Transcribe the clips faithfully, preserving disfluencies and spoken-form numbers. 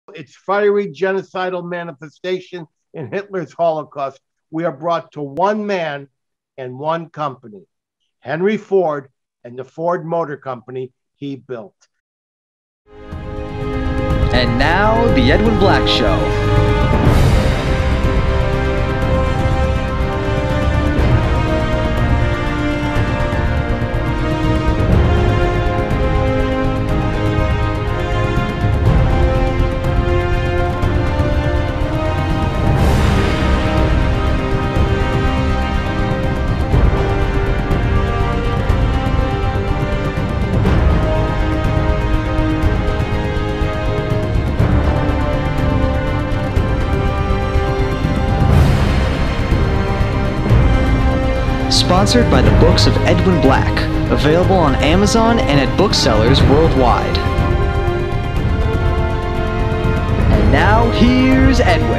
its fiery genocidal manifestation in Hitler's Holocaust, we are brought to one man and one company, Henry Ford and the Ford Motor Company he built. And now, The Edwin Black Show. Sponsored by the books of Edwin Black, available on Amazon and at booksellers worldwide. And now, here's Edwin.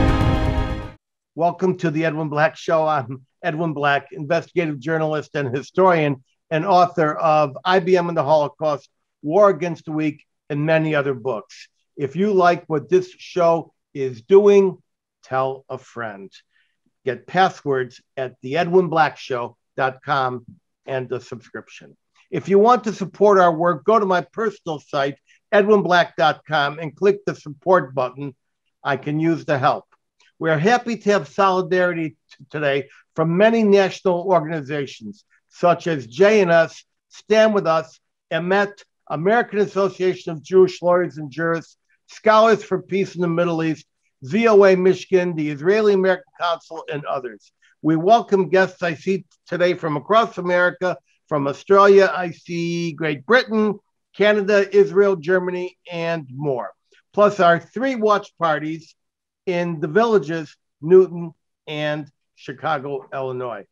Welcome to the Edwin Black Show. I'm Edwin Black, investigative journalist and historian and author of I B M and the Holocaust, War Against the Weak, and many other books. If you like what this show is doing, tell a friend. Get passwords at the edwin black show dot com and the subscription. If you want to support our work, go to my personal site, edwin black dot com, and click the support button. I can use the help. We are happy to have solidarity t- today from many national organizations, such as J N S, Stand With Us, E M E T, American Association of Jewish Lawyers and Jurists, Scholars for Peace in the Middle East, V O A Michigan, the Israeli American Council, and others. We welcome guests I see today from across America, from Australia, I see Great Britain, Canada, Israel, Germany, and more. Plus our three watch parties in the villages, Newton and Chicago, Illinois.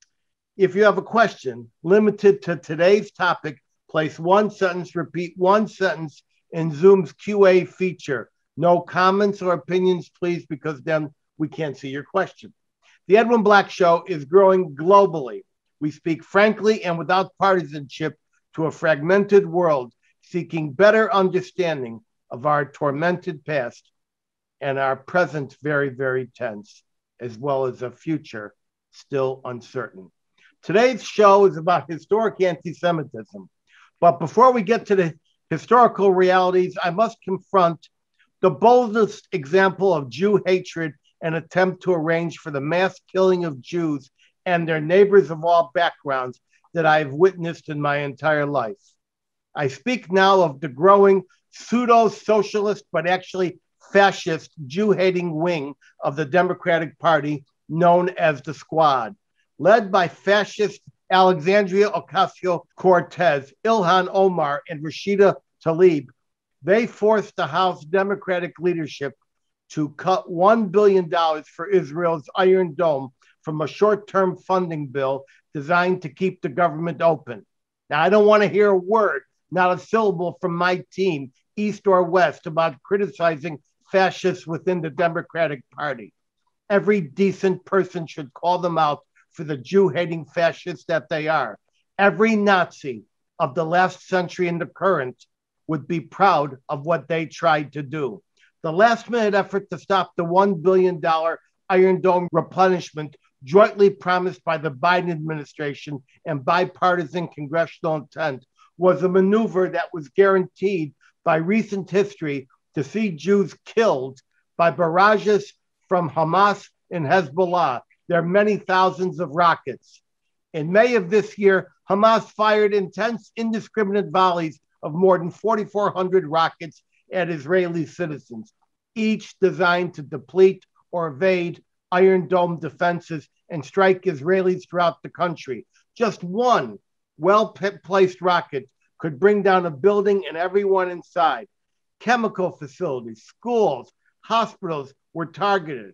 If you have a question limited to today's topic, place one sentence, repeat one sentence in Zoom's Q A feature. No comments or opinions, please, because then we can't see your question. The Edwin Black Show is growing globally. We speak frankly and without partisanship to a fragmented world, seeking better understanding of our tormented past and our present very, very tense, as well as a future still uncertain. Today's show is about historic anti-Semitism. But before we get to the historical realities, I must confront the boldest example of Jew hatred and attempt to arrange for the mass killing of Jews and their neighbors of all backgrounds that I've witnessed in my entire life. I speak now of the growing pseudo-socialist, but actually fascist Jew-hating wing of the Democratic Party known as the Squad. Led by fascist Alexandria Ocasio-Cortez, Ilhan Omar, and Rashida Tlaib, they forced the House Democratic leadership to cut one billion dollars for Israel's Iron Dome from a short-term funding bill designed to keep the government open. Now, I don't want to hear a word, not a syllable from my team, East or West, about criticizing fascists within the Democratic Party. Every decent person should call them out for the Jew-hating fascists that they are. Every Nazi of the last century and the current would be proud of what they tried to do. The last-minute effort to stop the one billion dollars Iron Dome replenishment jointly promised by the Biden administration and bipartisan congressional intent was a maneuver that was guaranteed by recent history to see Jews killed by barrages from Hamas and Hezbollah, their many thousands of rockets. In May of this year, Hamas fired intense, indiscriminate volleys of more than forty-four hundred rockets at Israeli citizens, each designed to deplete or evade Iron Dome defenses and strike Israelis throughout the country. Just one well-placed rocket could bring down a building and everyone inside. Chemical facilities, schools, hospitals were targeted.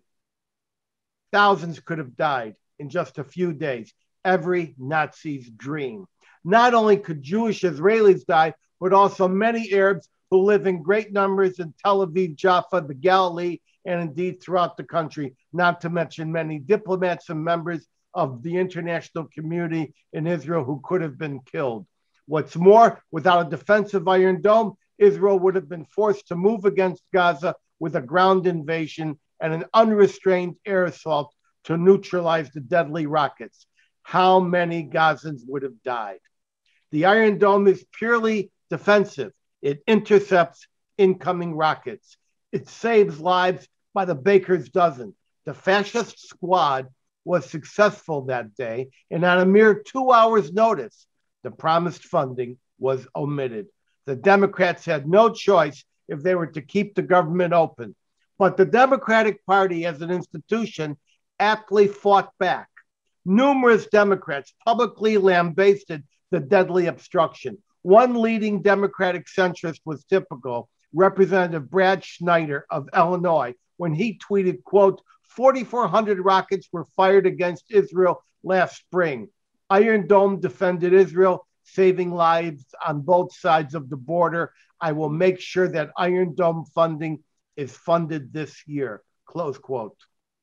Thousands could have died in just a few days. Every Nazi's dream. Not only could Jewish Israelis die, but also many Arabs who live in great numbers in Tel Aviv, Jaffa, the Galilee, and indeed throughout the country, not to mention many diplomats and members of the international community in Israel who could have been killed. What's more, without a defensive Iron Dome, Israel would have been forced to move against Gaza with a ground invasion and an unrestrained air assault to neutralize the deadly rockets. How many Gazans would have died? The Iron Dome is purely defensive. It intercepts incoming rockets. It saves lives by the baker's dozen. The fascist squad was successful that day, and on a mere two hours' notice, the promised funding was omitted. The Democrats had no choice if they were to keep the government open. But the Democratic Party as an institution aptly fought back. Numerous Democrats publicly lambasted the deadly obstruction. One leading Democratic centrist was typical, Representative Brad Schneider of Illinois, when he tweeted, quote, forty-four hundred rockets were fired against Israel last spring. Iron Dome defended Israel, saving lives on both sides of the border. I will make sure that Iron Dome funding is funded this year, close quote.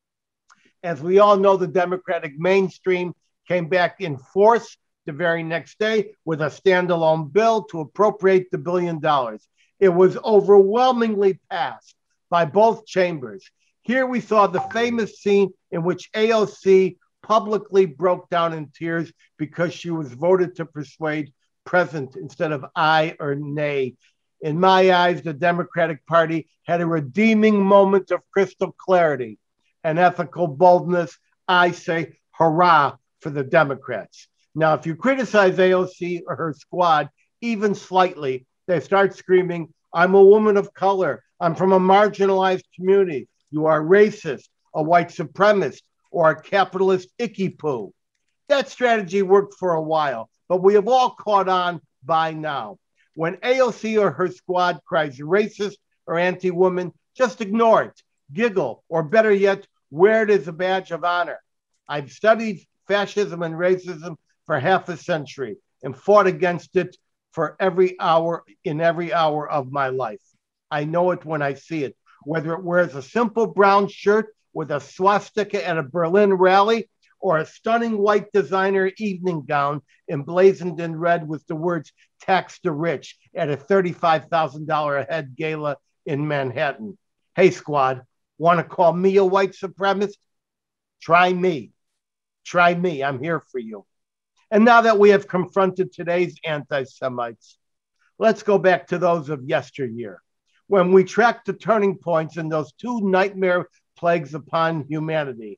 As we all know, the Democratic mainstream came back in force the very next day with a standalone bill to appropriate the billion dollars. It was overwhelmingly passed by both chambers. Here we saw the famous scene in which A O C publicly broke down in tears because she was voted to persuade present instead of aye or nay. In my eyes, the Democratic Party had a redeeming moment of crystal clarity and ethical boldness. I say hurrah for the Democrats. Now, if you criticize A O C or her squad even slightly, they start screaming, I'm a woman of color. I'm from a marginalized community. You are racist, a white supremacist, or a capitalist icky poo. That strategy worked for a while, but we have all caught on by now. When A O C or her squad cries racist or anti-woman, just ignore it, giggle, or better yet, wear it as a badge of honor. I've studied fascism and racism for half a century and fought against it for every hour in every hour of my life. I know it when I see it, whether it wears a simple brown shirt with a swastika at a Berlin rally or a stunning white designer evening gown emblazoned in red with the words tax the rich at a thirty-five thousand dollars a head gala in Manhattan. Hey, squad, want to call me a white supremacist? Try me. Try me. I'm here for you. And now that we have confronted today's anti-Semites, let's go back to those of yesteryear, when we tracked the turning points in those two nightmare plagues upon humanity,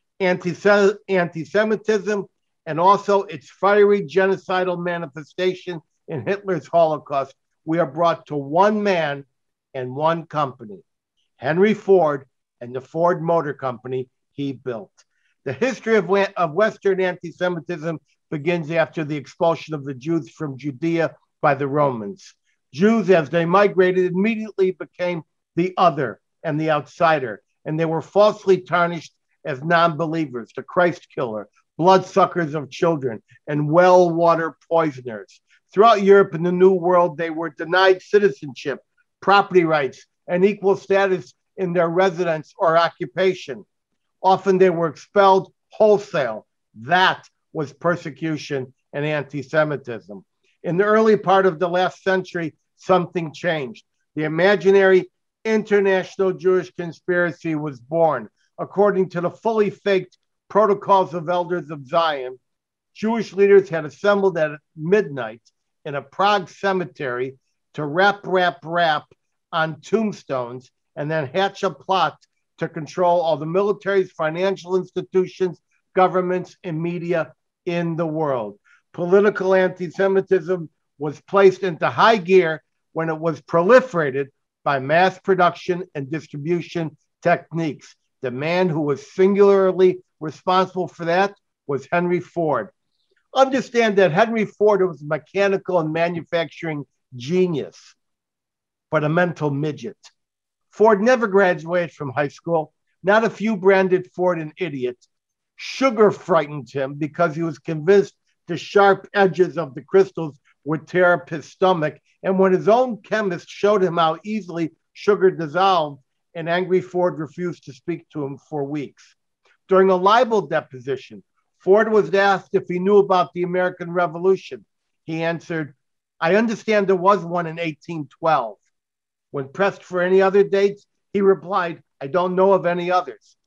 anti-Semitism and also its fiery genocidal manifestation in Hitler's Holocaust. We are brought to one man and one company, Henry Ford and the Ford Motor Company he built. The history of, of Western anti-Semitism begins after the expulsion of the Jews from Judea by the Romans. Jews, as they migrated, immediately became the other and the outsider, and they were falsely tarnished as non-believers, the Christ killer, bloodsuckers of children, and well-water poisoners. Throughout Europe and the New World, they were denied citizenship, property rights, and equal status in their residence or occupation. Often they were expelled wholesale. That was persecution and anti-Semitism. In the early part of the last century, something changed. The imaginary international Jewish conspiracy was born. According to the fully faked Protocols of Elders of Zion, Jewish leaders had assembled at midnight in a Prague cemetery to rap, rap, rap on tombstones and then hatch a plot to control all the militaries, financial institutions, governments, and media in the world. Political anti-Semitism was placed into high gear when it was proliferated by mass production and distribution techniques. The man who was singularly responsible for that was Henry Ford. Understand that Henry Ford was a mechanical and manufacturing genius, but a mental midget. Ford never graduated from high school. Not a few branded Ford an idiot. Sugar frightened him because he was convinced the sharp edges of the crystals would tear up his stomach. And when his own chemist showed him how easily sugar dissolved, an angry Ford refused to speak to him for weeks. During a libel deposition, Ford was asked if he knew about the American Revolution. He answered, I understand there was one in eighteen twelve. When pressed for any other dates, he replied, I don't know of any others.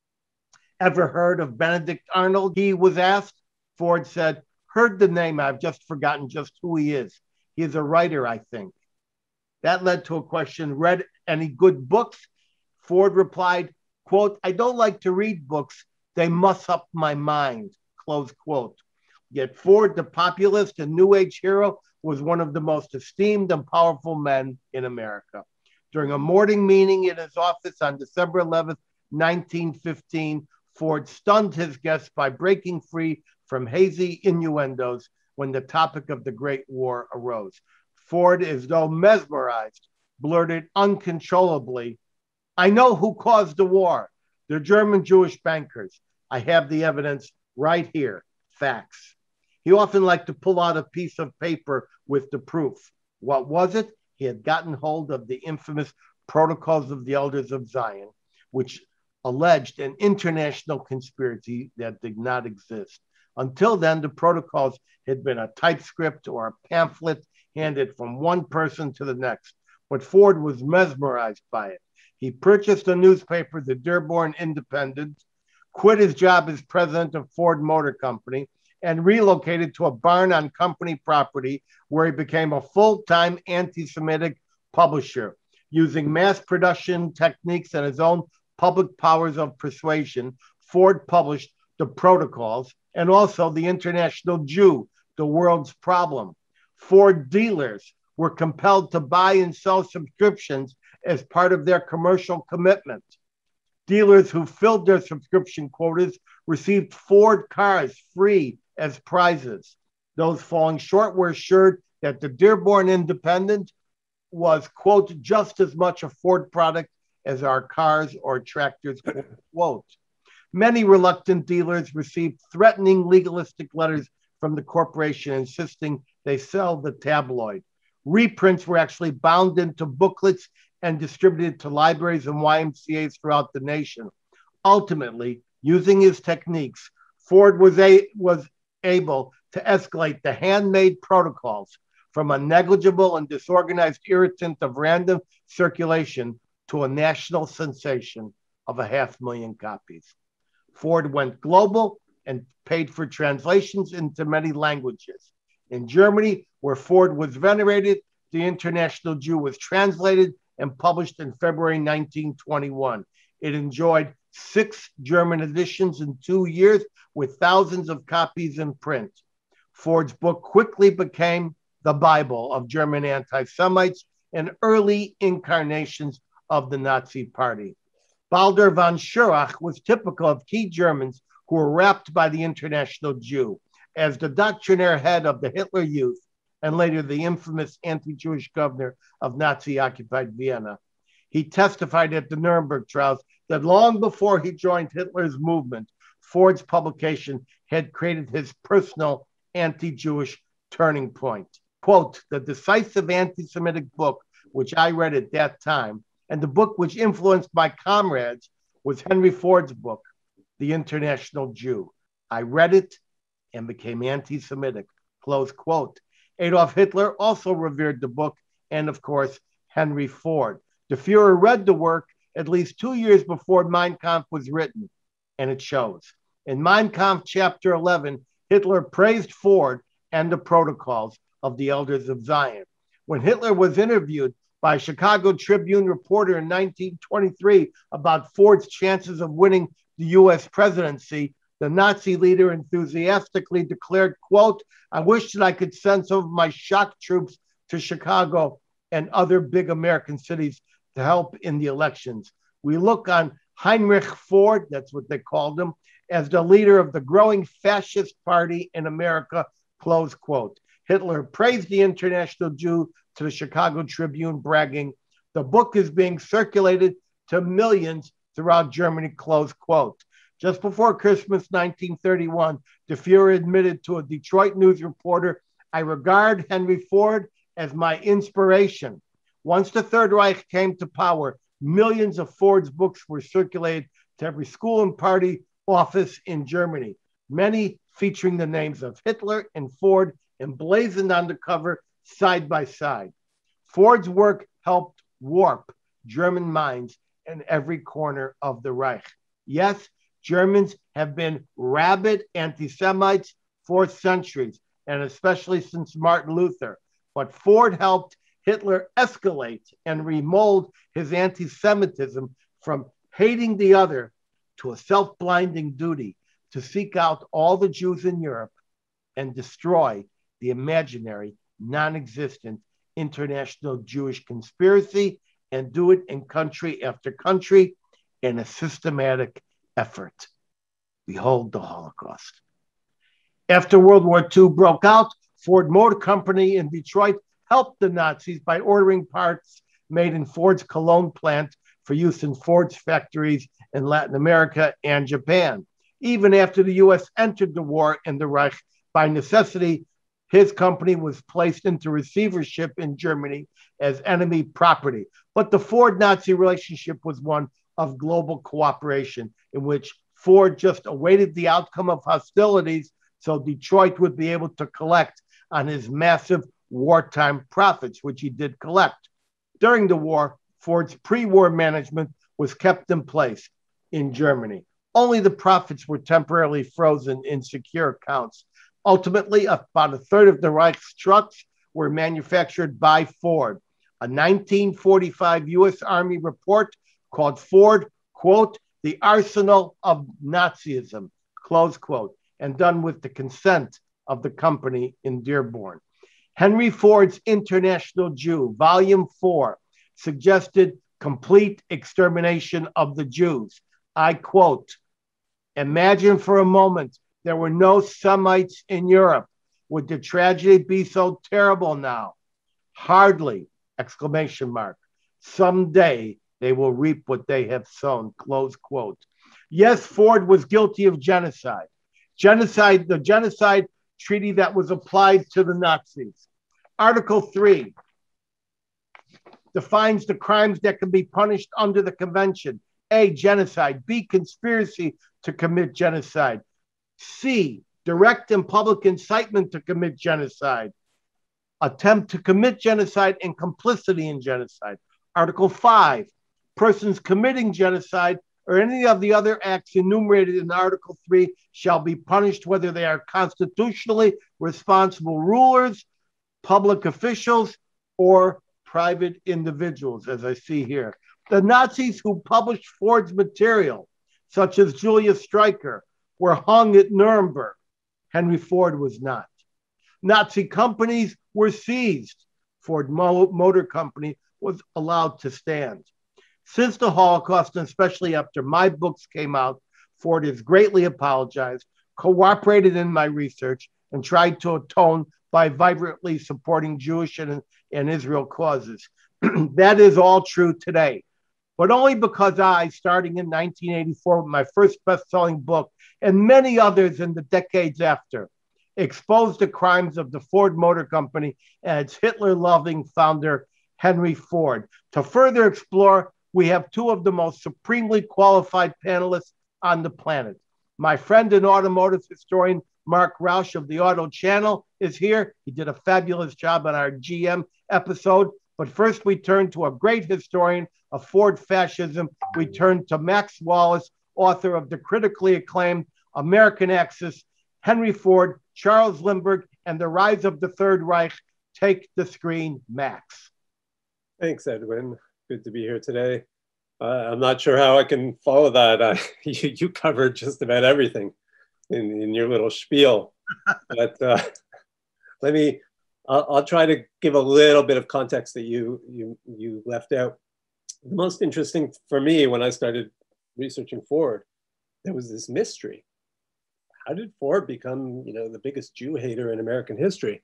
Ever heard of Benedict Arnold? He was asked. Ford said, heard the name. I've just forgotten just who he is. He is a writer, I think. That led to a question, read any good books? Ford replied, quote, I don't like to read books. They muss up my mind, close quote. Yet Ford, the populist and New Age hero, was one of the most esteemed and powerful men in America. During a morning meeting in his office on December eleventh, nineteen fifteen, Ford stunned his guests by breaking free from hazy innuendos when the topic of the Great War arose. Ford, as though mesmerized, blurted uncontrollably, I know who caused the war. The German Jewish bankers. I have the evidence right here. Facts. He often liked to pull out a piece of paper with the proof. What was it? He had gotten hold of the infamous Protocols of the Elders of Zion, which alleged an international conspiracy that did not exist. Until then, the protocols had been a typescript or a pamphlet handed from one person to the next. But Ford was mesmerized by it. He purchased a newspaper, the Dearborn Independent, quit his job as president of Ford Motor Company, and relocated to a barn on company property where he became a full-time anti-Semitic publisher. Using mass production techniques and his own public powers of persuasion, Ford published the Protocols and also the International Jew, the World's Problem. Ford dealers were compelled to buy and sell subscriptions as part of their commercial commitment. Dealers who filled their subscription quotas received Ford cars free as prizes. Those falling short were assured that the Dearborn Independent was, quote, just as much a Ford product as our cars or tractors, quote. Many reluctant dealers received threatening legalistic letters from the corporation insisting they sell the tabloid. Reprints were actually bound into booklets and distributed to libraries and Y M C As throughout the nation. Ultimately, using his techniques, Ford was, a, was able to escalate the handmade protocols from a negligible and disorganized irritant of random circulation to a national sensation of a half million copies. Ford went global and paid for translations into many languages. In Germany, where Ford was venerated, The International Jew was translated and published in February nineteen twenty-one. It enjoyed six German editions in two years with thousands of copies in print. Ford's book quickly became the Bible of German anti-Semites and early incarnations of the Nazi Party. Baldur von Schirach was typical of key Germans who were wrapped by the International Jew. As the doctrinaire head of the Hitler Youth and later the infamous anti-Jewish governor of Nazi-occupied Vienna, he testified at the Nuremberg trials that long before he joined Hitler's movement, Ford's publication had created his personal anti-Jewish turning point. Quote, the decisive anti-Semitic book, which I read at that time, and the book which influenced my comrades, was Henry Ford's book, The International Jew. I read it and became anti-Semitic, close quote. Adolf Hitler also revered the book and, of course, Henry Ford. The Fuhrer read the work at least two years before Mein Kampf was written, and it shows. In Mein Kampf chapter eleven, Hitler praised Ford and the protocols of the Elders of Zion. When Hitler was interviewed by a Chicago Tribune reporter in nineteen twenty-three about Ford's chances of winning the U S presidency, the Nazi leader enthusiastically declared, quote, I wish that I could send some of my shock troops to Chicago and other big American cities to help in the elections. We look on Heinrich Ford, that's what they called him, as the leader of the growing fascist party in America, close quote. Hitler praised the International Jew to the Chicago Tribune, bragging, the book is being circulated to millions throughout Germany, close quote. Just before Christmas nineteen thirty-one, the Fuhrer admitted to a Detroit News reporter, I regard Henry Ford as my inspiration. Once the Third Reich came to power, millions of Ford's books were circulated to every school and party office in Germany, many featuring the names of Hitler and Ford emblazoned on the cover, side by side. Ford's work helped warp German minds in every corner of the Reich. Yes, Germans have been rabid anti-Semites for centuries, and especially since Martin Luther. But Ford helped Hitler escalate and remold his anti-Semitism from hating the other to a self-blinding duty to seek out all the Jews in Europe and destroy the imaginary, non-existent international Jewish conspiracy, and do it in country after country in a systematic effort. Behold the Holocaust. After World War Two broke out, Ford Motor Company in Detroit helped the Nazis by ordering parts made in Ford's Cologne plant for use in Ford's factories in Latin America and Japan. Even after the U S entered the war in the Reich, by necessity, his company was placed into receivership in Germany as enemy property. But the Ford-Nazi relationship was one of global cooperation, in which Ford just awaited the outcome of hostilities so Detroit would be able to collect on his massive wartime profits, which he did collect. During the war, Ford's pre-war management was kept in place in Germany. Only the profits were temporarily frozen in secure accounts. Ultimately, about a third of the Reich's trucks were manufactured by Ford. A nineteen forty-five U S Army report called Ford, quote, the arsenal of Nazism, close quote, and done with the consent of the company in Dearborn. Henry Ford's International Jew, Volume four, suggested complete extermination of the Jews. I quote, imagine for a moment there were no Semites in Europe. Would the tragedy be so terrible now? Hardly, exclamation mark. Someday they will reap what they have sown, close quote. Yes, Ford was guilty of genocide. Genocide, the genocide treaty that was applied to the Nazis. Article three defines the crimes that can be punished under the convention. A, genocide. B, conspiracy to commit genocide. C, direct and public incitement to commit genocide. Attempt to commit genocide and complicity in genocide. Article five, persons committing genocide or any of the other acts enumerated in Article three shall be punished whether they are constitutionally responsible rulers, public officials, or private individuals, as I see here. The Nazis who published Ford's material, such as Julius Streicher, were hung at Nuremberg. Henry Ford was not. Nazi companies were seized. Ford Motor Company was allowed to stand. Since the Holocaust, and especially after my books came out, Ford has greatly apologized, cooperated in my research, and tried to atone by vibrantly supporting Jewish and, and Israel causes. That is all true today, but only because I, starting in nineteen eighty-four with my first best-selling book, and many others in the decades after, exposed the crimes of the Ford Motor Company and its Hitler-loving founder, Henry Ford. To further explore, we have two of the most supremely qualified panelists on the planet. My friend and automotive historian, Marc Rauch of the Auto Channel, is here. He did a fabulous job on our G M episode. But first, we turn to a great historian of Ford fascism. We turn to Max Wallace, author of the critically acclaimed American Axis, Henry Ford, Charles Lindbergh, and the Rise of the Third Reich. Take the screen, Max. Thanks, Edwin. Good to be here today. Uh, I'm not sure how I can follow that. Uh, you, you covered just about everything in, in your little spiel. But uh, let me, I'll, I'll try to give a little bit of context that you, you, you left out. The most interesting for me when I started researching Ford, there was this mystery. How did Ford become, you know, the biggest Jew hater in American history?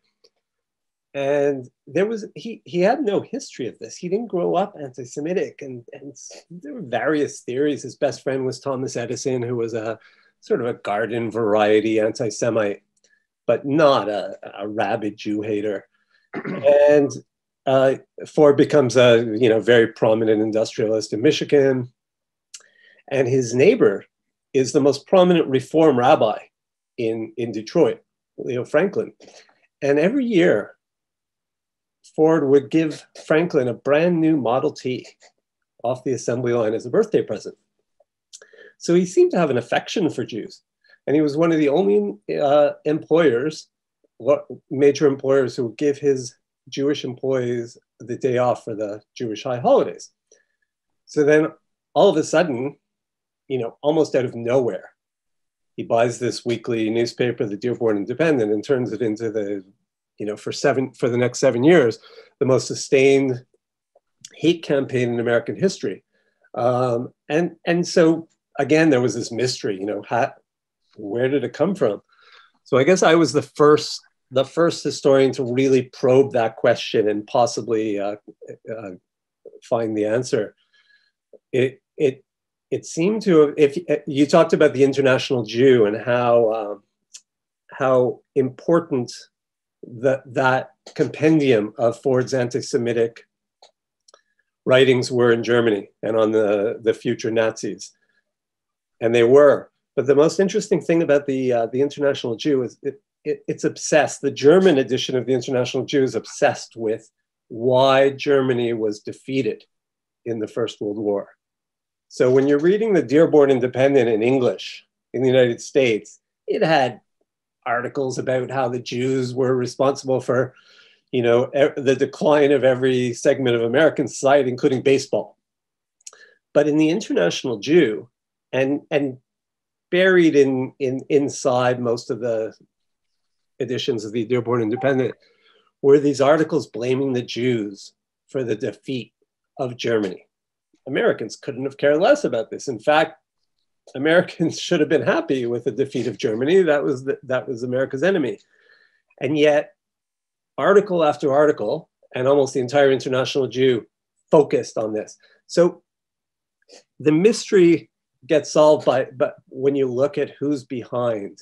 And there was, he, he had no history of this. He didn't grow up anti-Semitic, and, and there were various theories. His best friend was Thomas Edison, who was a sort of a garden variety anti-Semite, but not a, a rabid Jew hater. And uh, Ford becomes a, you know, very prominent industrialist in Michigan. And his neighbor is the most prominent Reform rabbi in, in Detroit, Leo Franklin. And every year, Ford would give Franklin a brand new Model T off the assembly line as a birthday present. So he seemed to have an affection for Jews. And he was one of the only uh, employers, major employers, who would give his Jewish employees the day off for the Jewish high holidays. So then all of a sudden, you know, almost out of nowhere, he buys this weekly newspaper, the Dearborn Independent, and turns it into the, you know, for seven, for the next seven years, the most sustained hate campaign in American history. Um, and, and so again, there was this mystery, you know, how, where did it come from? So I guess I was the first, the first historian to really probe that question and possibly uh, uh, find the answer. It, it, it seemed to, if you talked about the international Jew and how, uh, how important the, that compendium of Ford's anti-Semitic writings were in Germany and on the, the future Nazis. And they were. But the most interesting thing about the, uh, the International Jew is it, it, it's obsessed. The German edition of the International Jew is obsessed with why Germany was defeated in the First World War. So when you're reading the Dearborn Independent in English in the United States, it had articles about how the Jews were responsible for, you know, the decline of every segment of American society, including baseball. But in the International Jew, and, and buried in, in, inside most of the editions of the Dearborn Independent, were these articles blaming the Jews for the defeat of Germany. Americans couldn't have cared less about this. In fact, Americans should have been happy with the defeat of Germany. That was, the, that was America's enemy. And yet, article after article, and almost the entire International Jew focused on this. So the mystery gets solved by, but when you look at who's behind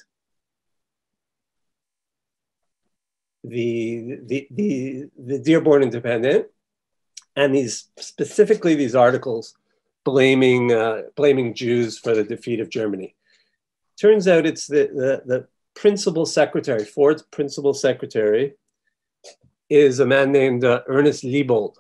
the, the, the, the Dearborn Independent, and these, specifically these articles blaming, uh, blaming Jews for the defeat of Germany. Turns out it's the, the, the principal secretary, Ford's principal secretary, is a man named uh, Ernest Liebold.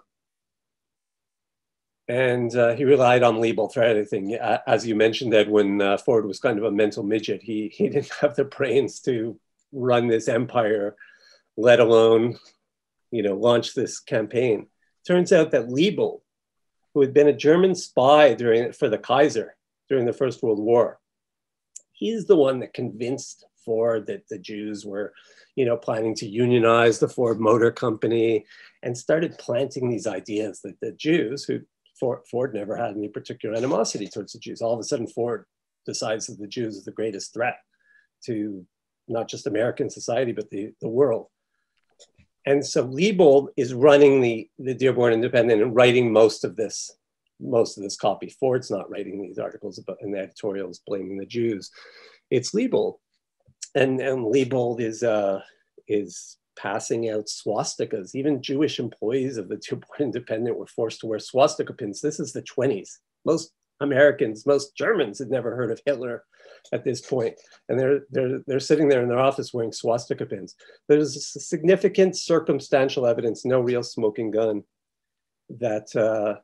And uh, he relied on Liebold for everything. As you mentioned, Edwin, uh, Ford was kind of a mental midget. He, he didn't have the brains to run this empire, let alone, you know, launch this campaign. Turns out that Liebold, who had been a German spy during, for the Kaiser during the First World War, he's the one that convinced Ford that the Jews were, you know, planning to unionize the Ford Motor Company, and started planting these ideas that the Jews, who Ford, Ford never had any particular animosity towards the Jews. All of a sudden, Ford decides that the Jews are the greatest threat to not just American society, but the, the world. And so Liebold is running the, the Dearborn Independent and writing most of this, most of this copy. Ford's not writing these articles about, and the editorials blaming the Jews. It's Liebold. And, and Liebold is, uh, is passing out swastikas. Even Jewish employees of the Dearborn Independent were forced to wear swastika pins. This is the twenties. Most Americans, most Germans had never heard of Hitler at this point. And they're, they're, they're sitting there in their office wearing swastika pins. There's significant circumstantial evidence, no real smoking gun, that, uh,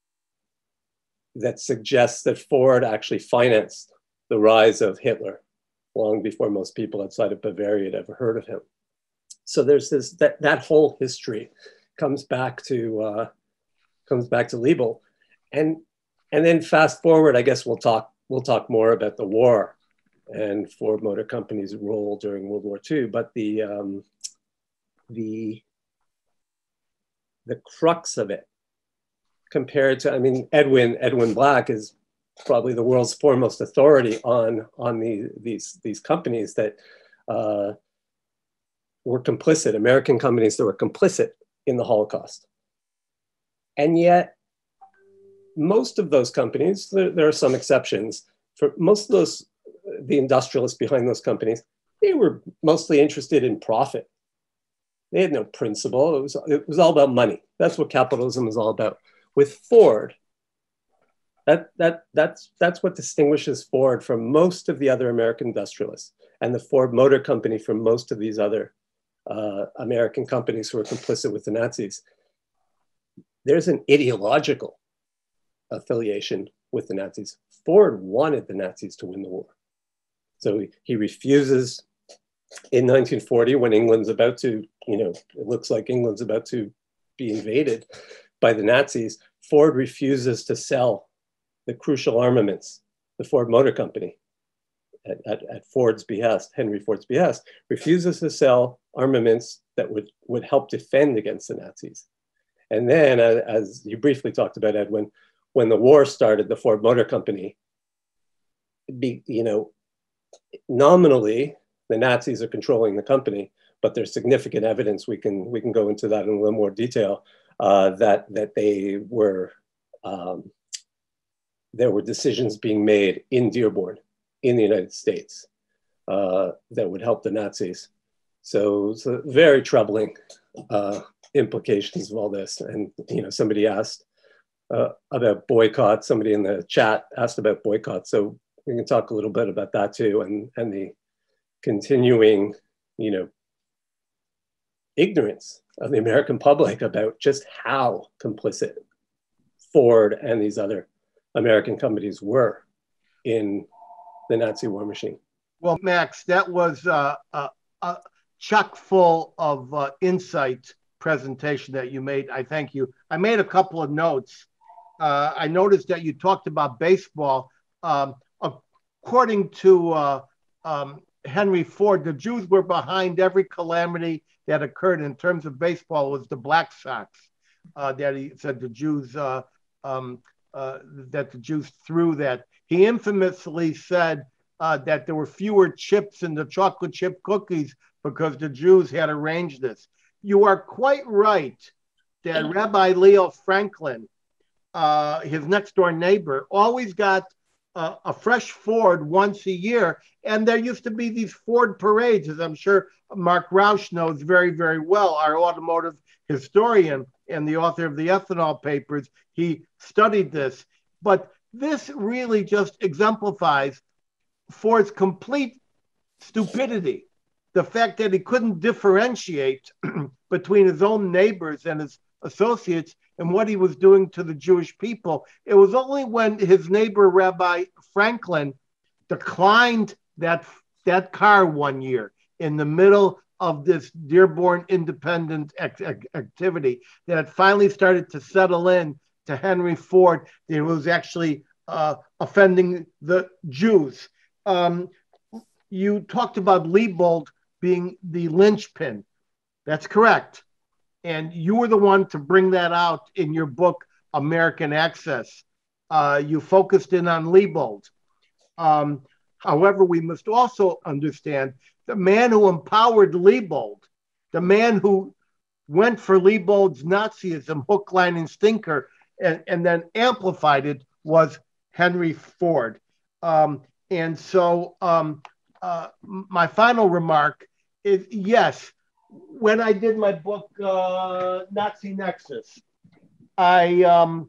that suggests that Ford actually financed the rise of Hitler long before most people outside of Bavaria had ever heard of him. So there's this, that, that whole history comes back to, uh, comes back to Liebold. And, and then fast forward, I guess we'll talk, we'll talk more about the war and Ford Motor Company's role during World War Two. But the, um, the, the crux of it compared to, I mean, Edwin, Edwin Black is probably the world's foremost authority on, on the, these, these companies that uh, were complicit, American companies that were complicit in the Holocaust. And yet, most of those companies, there, there are some exceptions, for most of those, the industrialists behind those companies, they were mostly interested in profit. They had no principle. It was, it was all about money. That's what capitalism is all about. With Ford, that, that, that's, that's what distinguishes Ford from most of the other American industrialists, and the Ford Motor Company from most of these other uh, American companies who were complicit with the Nazis. There's an ideological affiliation with the Nazis. Ford wanted the Nazis to win the war. So he, he refuses in nineteen forty, when England's about to, you know, it looks like England's about to be invaded by the Nazis, Ford refuses to sell the crucial armaments, the Ford Motor Company, at, at, at Ford's behest, Henry Ford's behest, refuses to sell armaments that would, would help defend against the Nazis. And then, uh, as you briefly talked about, Edwin, when the war started, the Ford Motor Company, be, you know, nominally, the Nazis are controlling the company, but there's significant evidence, we can, we can go into that in a little more detail, uh, that, that they were, um, there were decisions being made in Dearborn, in the United States, uh, that would help the Nazis. So, so very troubling uh, implications of all this. And, you know, somebody asked uh, about boycott, somebody in the chat asked about boycott. So we can talk a little bit about that too, and, and the continuing, you know, ignorance of the American public about just how complicit Ford and these other American companies were in the Nazi war machine. Well, Max, that was uh, a, a chock full of uh, insight presentation that you made. I thank you. I made a couple of notes. Uh, I noticed that you talked about baseball. Um, according to uh, um, Henry Ford, the Jews were behind every calamity that occurred in terms of baseball. It was the Black Sox uh, that he said the Jews uh, um, uh, that the Jews threw that. He infamously said uh, that there were fewer chips in the chocolate chip cookies because the Jews had arranged this. You are quite right that Rabbi Leo Franklin, uh, his next door neighbor, always got uh, a fresh Ford once a year. And there used to be these Ford parades, as I'm sure Marc Rauch knows very, very well, our automotive historian and the author of the ethanol papers. He studied this. But this really just exemplifies Ford's complete stupidity. The fact that he couldn't differentiate between his own neighbors and his associates and what he was doing to the Jewish people. It was only when his neighbor, Rabbi Franklin, declined that, that car one year in the middle of this Dearborn independent act activity that it finally started to settle in to Henry Ford. It was actually uh, offending the Jews. Um, you talked about Liebold being the linchpin. That's correct. And you were the one to bring that out in your book, American Access. Uh, you focused in on Liebold. Um, however, we must also understand the man who empowered Liebold, the man who went for Liebold's Nazism, hook, line, and sinker, and, and then amplified it, was Henry Ford. Um, and so um, uh, my final remark is, yes, when I did my book, uh, Nazi Nexus, I, um,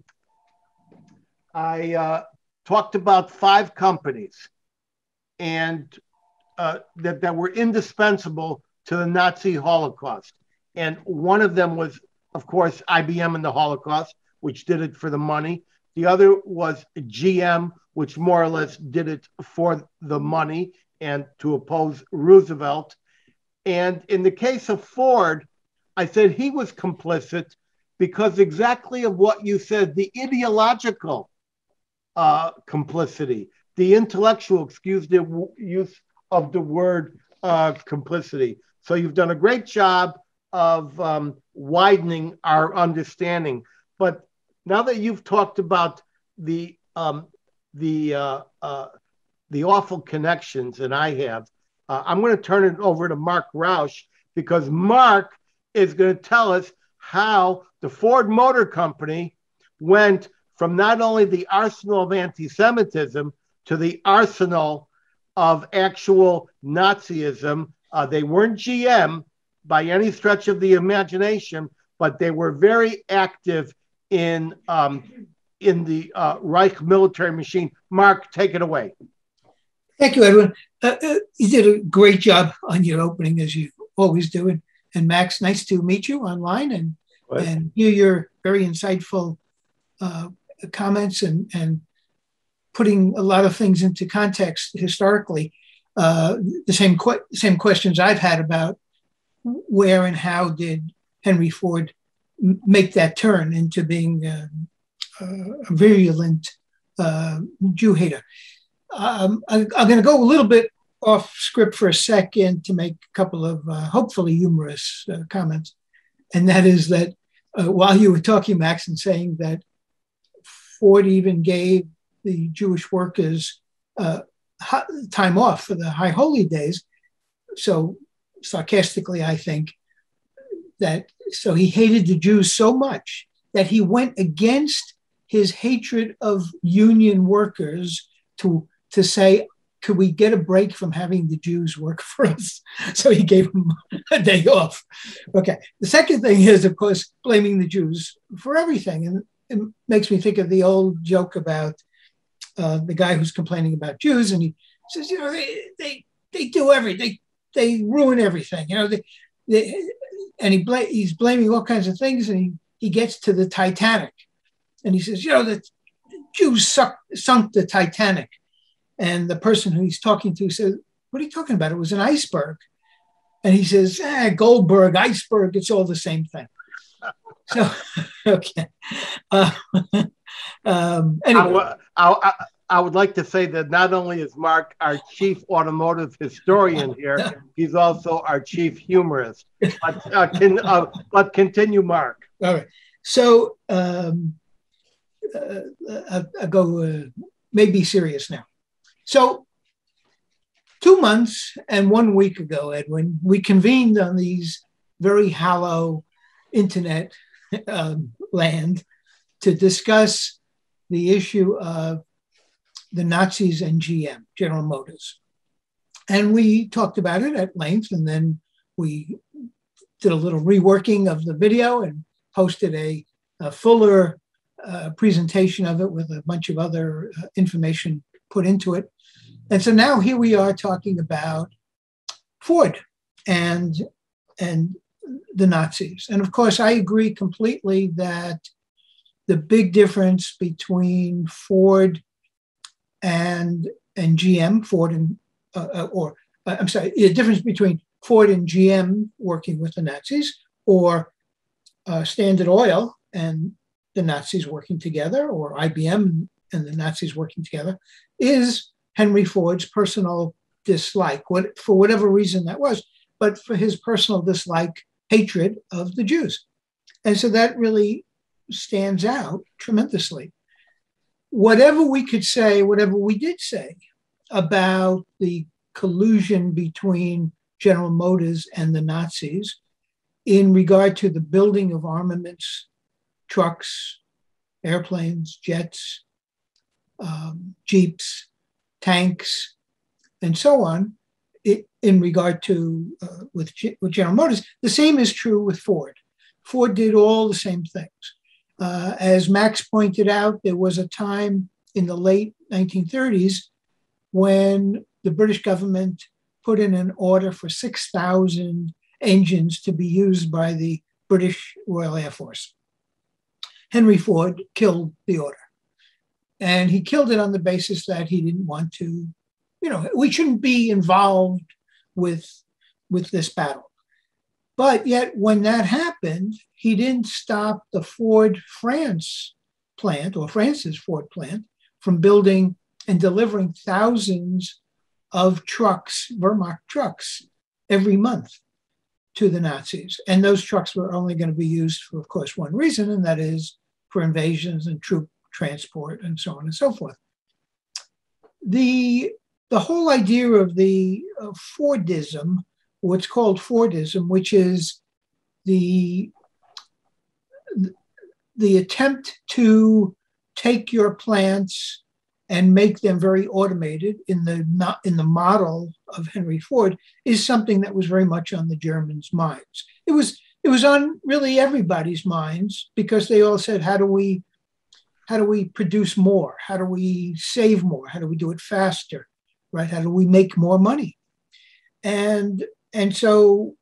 I uh, talked about five companies and uh, that, that were indispensable to the Nazi Holocaust. And one of them was, of course, I B M in the Holocaust, which did it for the money. The other was G M, which more or less did it for the money and to oppose Roosevelt. And in the case of Ford, I said he was complicit because exactly of what you said, the ideological uh, complicity, the intellectual, excuse the w- use of the word uh, complicity. So you've done a great job of um, widening our understanding. But now that you've talked about the um, the uh, uh, the awful connections, and I have, uh, I'm going to turn it over to Marc Rauch, because Marc is going to tell us how the Ford Motor Company went from not only the arsenal of anti-Semitism to the arsenal of actual Nazism. Uh, they weren't G M by any stretch of the imagination, but they were very active in um, in the uh, Reich military machine. Marc, take it away. Thank you, Edwin. Uh, uh, you did a great job on your opening, as you always do, and, and Max, nice to meet you online and What? and hear your very insightful uh, comments and and putting a lot of things into context historically. Uh, the same que- same questions I've had about where and how did Henry Ford m- make that turn into being uh, a virulent uh, Jew hater. Um, I, I'm going to go a little bit off script for a second to make a couple of uh, hopefully humorous uh, comments. And that is that uh, while you were talking, Max, and saying that Ford even gave the Jewish workers uh, time off for the high holy days. So sarcastically, I think that, so he hated the Jews so much that he went against his hatred of union workers to, to say, could we get a break from having the Jews work for us? So he gave them a day off. Okay. The second thing is, of course, blaming the Jews for everything. And it makes me think of the old joke about uh, the guy who's complaining about Jews. And he says, you know, they they, they do everything. They, they ruin everything. You know, they, they, and he bl- he's blaming all kinds of things. And he, he gets to the Titanic. And he says, you know, the Jews suck, sunk the Titanic. And the person who he's talking to says, what are you talking about? It was an iceberg. And he says, eh, Goldberg, iceberg, it's all the same thing. So, okay. Uh, um, anyway. I, I, I would like to say that not only is Mark our chief automotive historian here, he's also our chief humorist. But, uh, can, uh, but continue, Mark. All right. So um, uh, I'll, I'll go, uh, maybe serious now. So two months and one week ago, Edwin, we convened on these very hollow internet um, land to discuss the issue of the Nazis and G M, General Motors. And we talked about it at length, and then we did a little reworking of the video and posted a, a fuller uh, presentation of it with a bunch of other uh, information put into it. And so now here we are talking about Ford and, and the Nazis. And of course, I agree completely that the big difference between Ford and, and G M, Ford and, uh, or uh, I'm sorry, the difference between Ford and G M working with the Nazis, or uh, Standard Oil and the Nazis working together, or I B M and the Nazis working together, is Henry Ford's personal dislike, what, for whatever reason that was, but for his personal dislike, hatred of the Jews. And so that really stands out tremendously. Whatever we could say, whatever we did say about the collusion between General Motors and the Nazis in regard to the building of armaments, trucks, airplanes, jets, um, jeeps, tanks, and so on, it, in regard to uh, with, with General Motors. The same is true with Ford. Ford did all the same things. Uh, as Max pointed out, there was a time in the late nineteen thirties when the British government put in an order for six thousand engines to be used by the British Royal Air Force. Henry Ford killed the order. And he killed it on the basis that he didn't want to, you know, we shouldn't be involved with, with this battle. But yet when that happened, he didn't stop the Ford France plant, or France's Ford plant, from building and delivering thousands of trucks, Wehrmacht trucks, every month to the Nazis. And those trucks were only going to be used for, of course, one reason, and that is for invasions and troop transport and so on and so forth. The, the whole idea of the uh, Fordism, what's called Fordism, which is the, the attempt to take your plants and make them very automated in the, not in the model of Henry Ford, is something that was very much on the Germans' minds. It was, it was on really everybody's minds, because they all said, how do we How do we produce more? How do we save more? How do we do it faster, right? How do we make more money? And, and so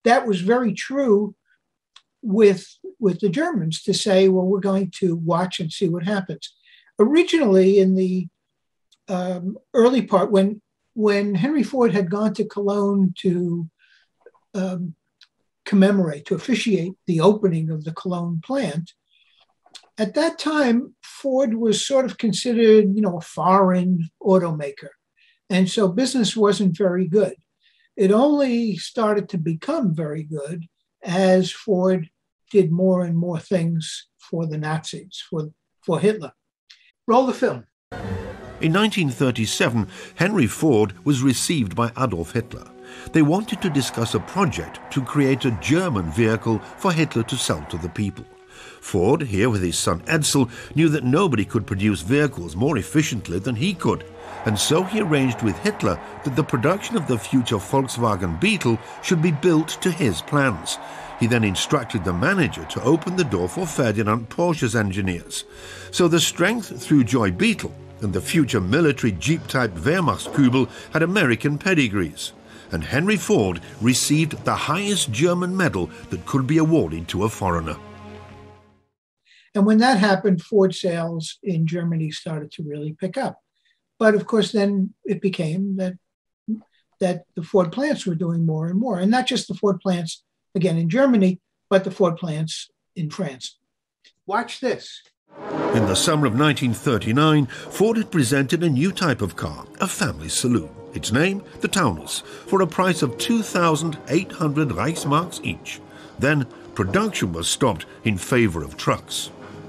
that was very true with, with the Germans to say, well, we're going to watch and see what happens. Originally, in the um, early part, when, when Henry Ford had gone to Cologne to um, commemorate, to officiate the opening of the Cologne plant, at that time, Ford was sort of considered, you know, a foreign automaker. And so business wasn't very good. It only started to become very good as Ford did more and more things for the Nazis, for, for Hitler. Roll the film. In nineteen thirty-seven, Henry Ford was received by Adolf Hitler. They wanted to discuss a project to create a German vehicle for Hitler to sell to the people. Ford, here with his son Edsel, knew that nobody could produce vehicles more efficiently than he could, and so he arranged with Hitler that the production of the future Volkswagen Beetle should be built to his plans. He then instructed the manager to open the door for Ferdinand Porsche's engineers. So the Strength through Joy Beetle and the future military Jeep-type Wehrmachtskübel had American pedigrees, and Henry Ford received the highest German medal that could be awarded to a foreigner. And when that happened, Ford sales in Germany started to really pick up. But of course, then it became that, that the Ford plants were doing more and more. And not just the Ford plants, again, in Germany, but the Ford plants in France. Watch this. In the summer of nineteen thirty-nine, Ford had presented a new type of car, a family saloon. Its name, the Taunus, for a price of two thousand eight hundred Reichsmarks each. Then production was stopped in favor of trucks.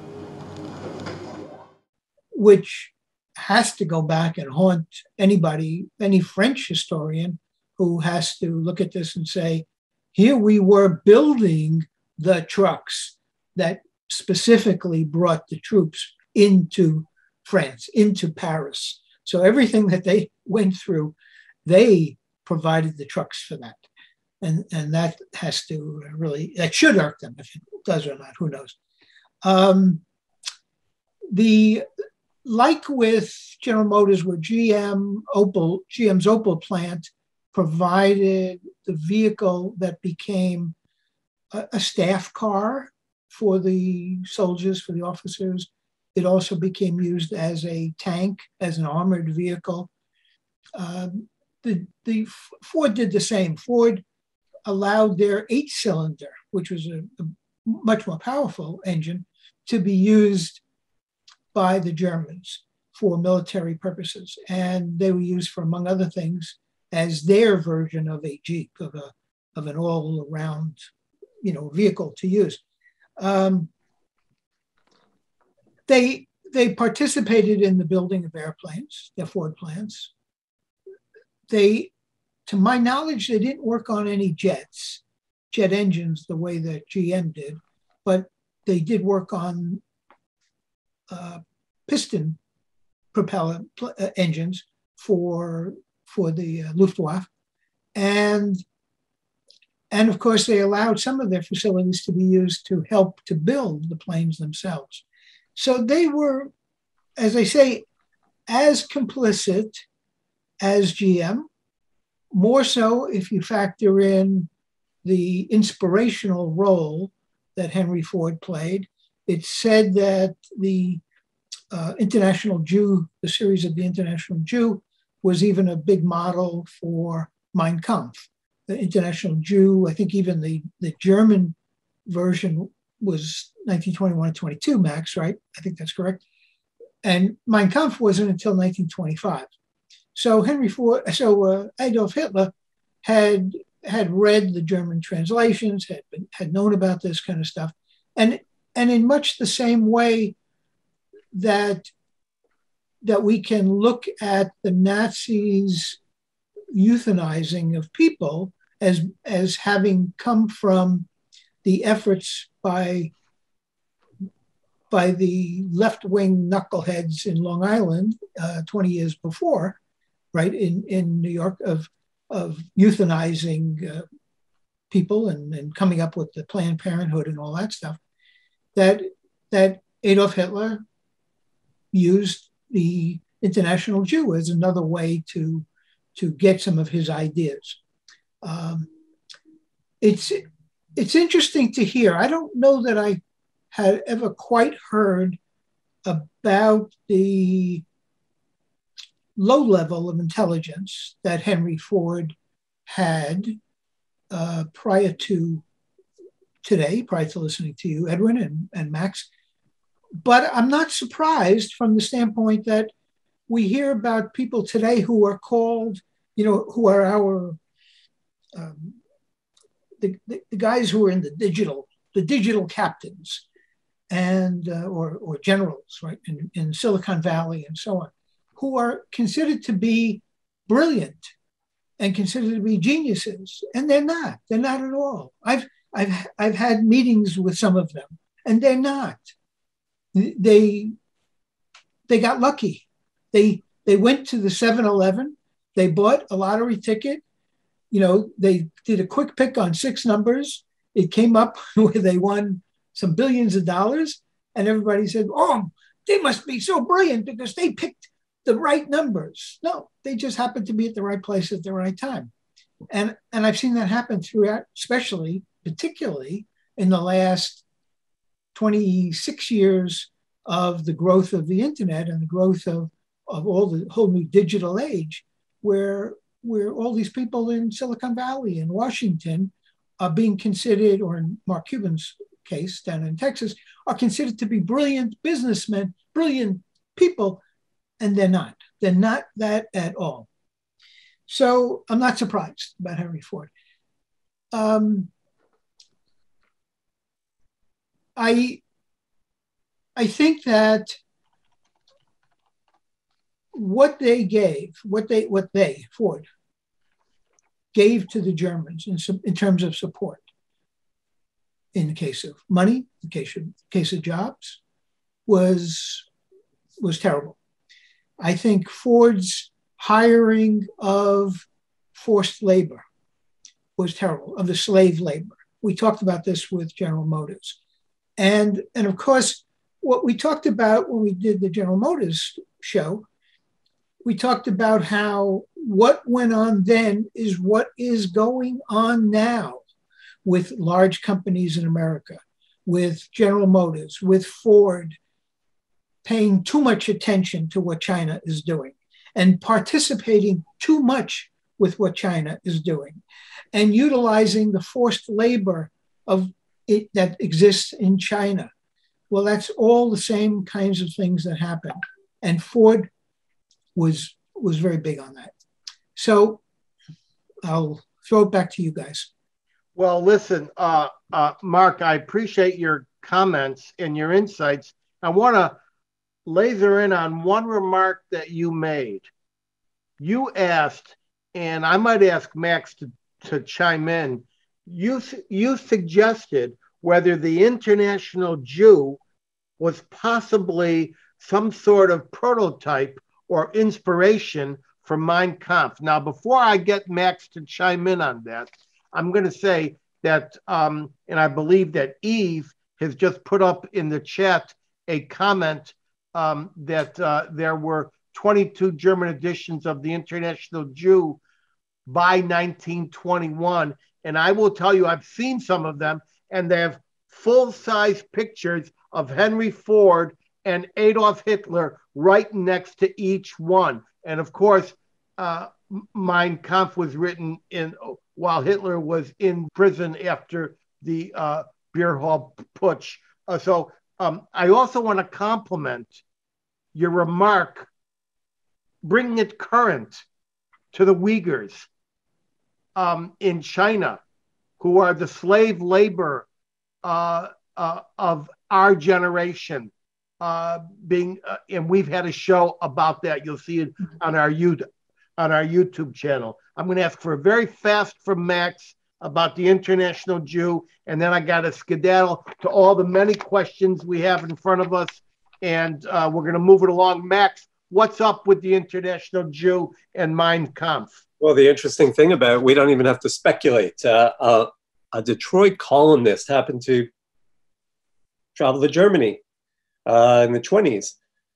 Which has to go back and haunt anybody, any French historian who has to look at this and say, here we were building the trucks that specifically brought the troops into France, into Paris. So everything that they went through, they provided the trucks for that. And, and that has to really, that should irk them. If it does or not, who knows. Um, the, like with General Motors, where G M, Opel, G M's Opel plant provided the vehicle that became a, a staff car for the soldiers, for the officers. It also became used as a tank, as an armored vehicle. Um, the, the Ford did the same. Ford allowed their eight-cylinder, which was a, a much more powerful engine, to be used by the Germans for military purposes. And they were used for, among other things, as their version of a Jeep, of, a, of an all-around, you know, vehicle to use. Um, they, they participated in the building of airplanes, the Ford plants. They, to my knowledge, they didn't work on any jets, jet engines the way that G M did, but they did work on uh, piston propeller uh, engines for, for the uh, Luftwaffe. And, and of course, they allowed some of their facilities to be used to help to build the planes themselves. So they were, as I say, as complicit as G M, more so if you factor in the inspirational role that Henry Ford played. It's said that the uh, International Jew, the series of the International Jew, was even a big model for Mein Kampf. The International Jew, I think even the, the German version was nineteen twenty-one and twenty-two, Max, right? I think that's correct. And Mein Kampf wasn't until nineteen twenty-five. So Henry Ford, so uh, Adolf Hitler had had read the German translations, had been, had known about this kind of stuff, and and in much the same way that that we can look at the Nazis' euthanizing of people as as having come from the efforts by by the left-wing knuckleheads in Long Island uh, twenty years before, right, in, in New York, of, of euthanizing uh, people and, and coming up with the Planned Parenthood and all that stuff, that, that Adolf Hitler used the International Jew as another way to, to get some of his ideas. Um, it's it's interesting to hear. I don't know that I had ever quite heard about the low level of intelligence that Henry Ford had uh, prior to today, prior to listening to you, Edwin and, and Max. But I'm not surprised from the standpoint that we hear about people today who are called, you know, who are our, um, the, the, the guys who are in the digital, the digital captains and, uh, or, or generals, right, in, in Silicon Valley and so on, who are considered to be brilliant and considered to be geniuses. And they're not, they're not at all. I've, I've, I've had meetings with some of them and they're not. They, they got lucky. They, they went to the seven eleven, they bought a lottery ticket, you know, they did a quick pick on six numbers. It came up where they won some billions of dollars. And everybody said, oh, they must be so brilliant because they picked the right numbers. No, they just happened to be at the right place at the right time. And, and I've seen that happen throughout, especially, particularly in the last twenty-six years of the growth of the internet and the growth of, of all the whole new digital age, where, where all these people in Silicon Valley and Washington are being considered, or in Mark Cuban's case down in Texas, are considered to be brilliant businessmen, brilliant people, and they're not. They're not that at all. So I'm not surprised about Henry Ford. Um, I, I think that what they gave, what they, what they, Ford, gave to the Germans in, in terms of support, in the case of money, in the case of, case of jobs, was, was terrible. I think Ford's hiring of forced labor was terrible, of the slave labor. We talked about this with General Motors. And, and of course, what we talked about when we did the General Motors show, we talked about how what went on then is what is going on now with large companies in America, with General Motors, with Ford, paying too much attention to what China is doing and participating too much with what China is doing and utilizing the forced labor of it that exists in China. Well, that's all the same kinds of things that happen. And Ford was, was very big on that. So I'll throw it back to you guys. Well, listen, uh, uh, Mark, I appreciate your comments and your insights. I want to laser in on one remark that you made. You asked, and I might ask Max to, to chime in, you, you suggested whether the international Jew was possibly some sort of prototype or inspiration for Mein Kampf. Now, before I get Max to chime in on that, I'm going to say that, um, and I believe that Eve has just put up in the chat a comment um, that uh, there were twenty-two German editions of the International Jew by nineteen twenty-one. And I will tell you, I've seen some of them, and they have full-size pictures of Henry Ford and Adolf Hitler right next to each one. And of course, uh, Mein Kampf was written in while Hitler was in prison after the uh, beer hall putsch. Uh, so um, I also want to compliment your remark, bringing it current to the Uyghurs um, in China, who are the slave labor uh, uh, of our generation. Uh, being, uh, and we've had a show about that. You'll see it on our YouTube, on our YouTube channel. I'm going to ask for a very fast from Max about the International Jew, and then I got to skedaddle to all the many questions we have in front of us, and uh, we're going to move it along. Max, what's up with the International Jew and Mein Kampf? Well, the interesting thing about it, we don't even have to speculate. Uh, uh, a Detroit columnist happened to travel to Germany uh, in the twenties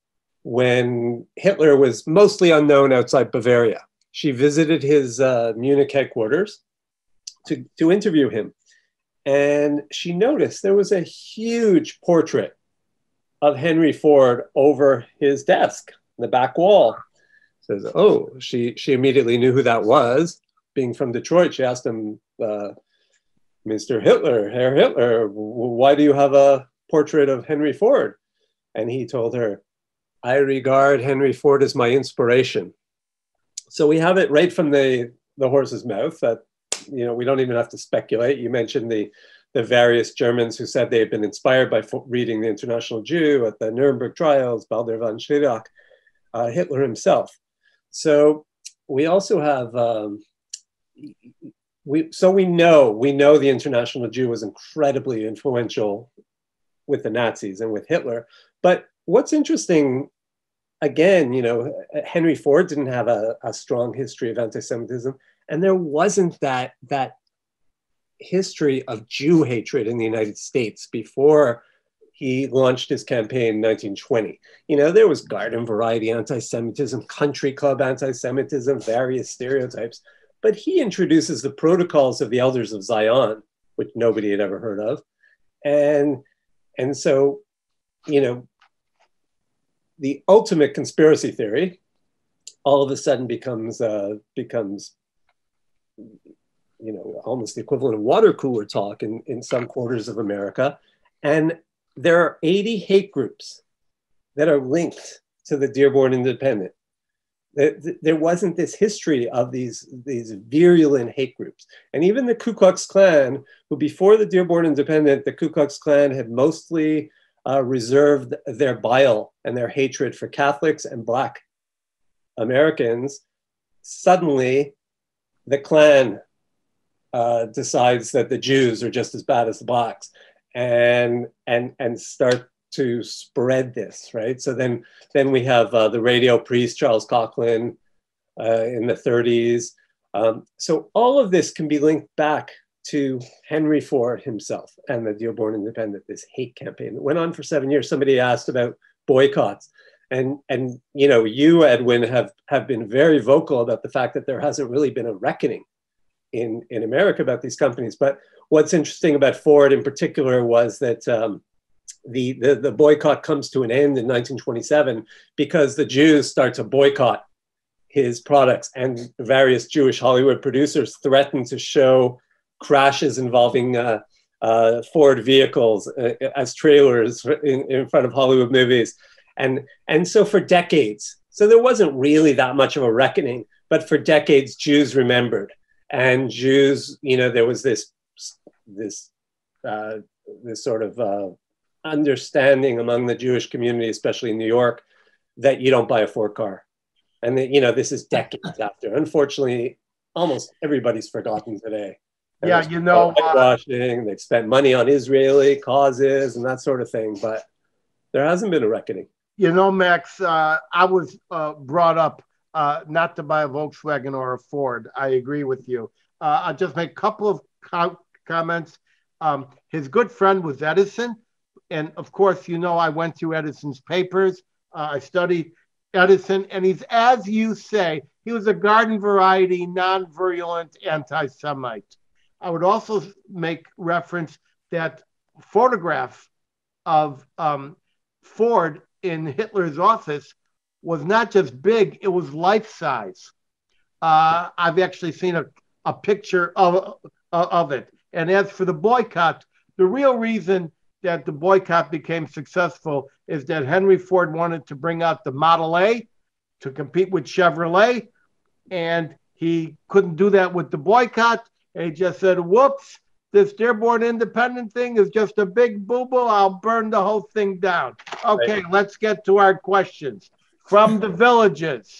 when Hitler was mostly unknown outside Bavaria. She visited his uh, Munich headquarters, to, to interview him. And she noticed there was a huge portrait of Henry Ford over his desk in the back wall. Says, oh, she, she immediately knew who that was. Being from Detroit, she asked him, uh, Mister Hitler, Herr Hitler, why do you have a portrait of Henry Ford? And he told her, I regard Henry Ford as my inspiration. So we have it right from the, the horse's mouth that, you know, we don't even have to speculate. You mentioned the, the various Germans who said they had been inspired by reading The International Jew at the Nuremberg trials, Baldur von Schirach, uh, Hitler himself. So we also have, um, we, so we know, we know the International Jew was incredibly influential with the Nazis and with Hitler. But what's interesting, again, you know, Henry Ford didn't have a, a strong history of anti-Semitism, and there wasn't that, that history of Jew hatred in the United States before he launched his campaign in nineteen twenty. You know, there was garden variety anti-Semitism, country club anti-Semitism, various stereotypes, but he introduces the protocols of the Elders of Zion, which nobody had ever heard of. And, and so, you know, the ultimate conspiracy theory all of a sudden becomes, uh, becomes, you know, almost the equivalent of water cooler talk in, in some quarters of America. And there are eighty hate groups that are linked to the Dearborn Independent. There wasn't this history of these, these virulent hate groups. And even the Ku Klux Klan, who before the Dearborn Independent, the Ku Klux Klan had mostly uh, reserved their bile and their hatred for Catholics and Black Americans, suddenly the Klan uh, decides that the Jews are just as bad as the Blacks, and, and, and start to spread this, right? So then, then we have uh, the radio priest, Charles Coughlin, uh, in the thirties. Um, so all of this can be linked back to Henry Ford himself and the Dearborn Independent, this hate campaign that went on for seven years. Somebody asked about boycotts. And, and you know, you, Edwin, have, have been very vocal about the fact that there hasn't really been a reckoning in, in America about these companies. But what's interesting about Ford in particular was that um, The, the, the boycott comes to an end in nineteen twenty-seven because the Jews start to boycott his products, and various Jewish Hollywood producers threaten to show crashes involving uh, uh, Ford vehicles uh, as trailers in, in front of Hollywood movies. And, and so for decades, so there wasn't really that much of a reckoning, but for decades, Jews remembered. And Jews, you know, there was this, this, uh, this sort of uh, understanding among the Jewish community, especially in New York, that you don't buy a Ford car. And that, you know, this is decades after. Unfortunately, almost everybody's forgotten today. And yeah, you know, whitewashing, they've spent money on Israeli causes and that sort of thing, but there hasn't been a reckoning. You know, Max, uh, I was uh, brought up uh, not to buy a Volkswagen or a Ford. I agree with you. Uh, I'll just make a couple of co- comments. Um, his good friend was Edison. And of course, you know, I went through Edison's papers. Uh, I studied Edison, and he's, as you say, he was a garden variety, non-virulent anti-Semite. I would also make reference that photograph of um, Ford in Hitler's office was not just big, it was life-size. Uh, I've actually seen a, a picture of, of it. And as for the boycott, the real reason that the boycott became successful is that Henry Ford wanted to bring out the Model A to compete with Chevrolet, and he couldn't do that with the boycott. And he just said, whoops, this Dearborn Independent thing is just a big boo-boo. I'll burn the whole thing down. Okay, right. Let's get to our questions. From the villages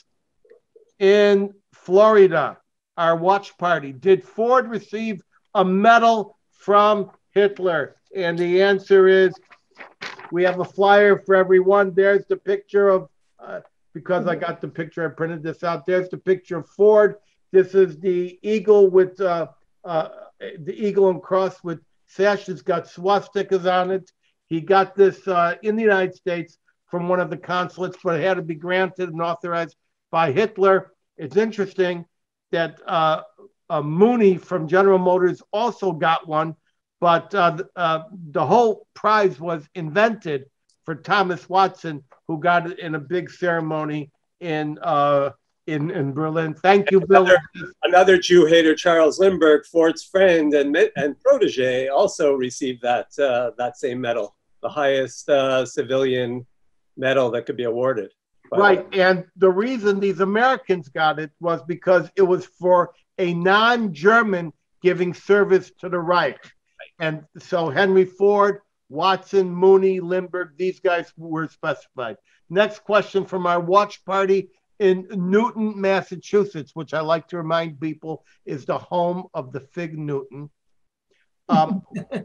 in Florida, our watch party, did Ford receive a medal from Hitler? And the answer is, we have a flyer for everyone. There's the picture of, uh, because I got the picture, I printed this out. There's the picture of Ford. This is the eagle with, uh, uh, the eagle and cross with sash. It's got swastikas on it. He got this uh, in the United States from one of the consulates, but it had to be granted and authorized by Hitler. It's interesting that uh, uh, Mooney from General Motors also got one, but uh, uh, the whole prize was invented for Thomas Watson, who got it in a big ceremony in uh, in, in Berlin. Thank you, Bill. Another, another Jew hater, Charles Lindbergh, Ford's friend and and protege, also received that uh, that same medal, the highest uh, civilian medal that could be awarded. Right, and the reason these Americans got it was because it was for a non-German giving service to the Reich. And so Henry Ford, Watson, Mooney, Lindbergh, these guys were specified. Next question from our watch party in Newton, Massachusetts, which I like to remind people is the home of the Fig Newton. Um,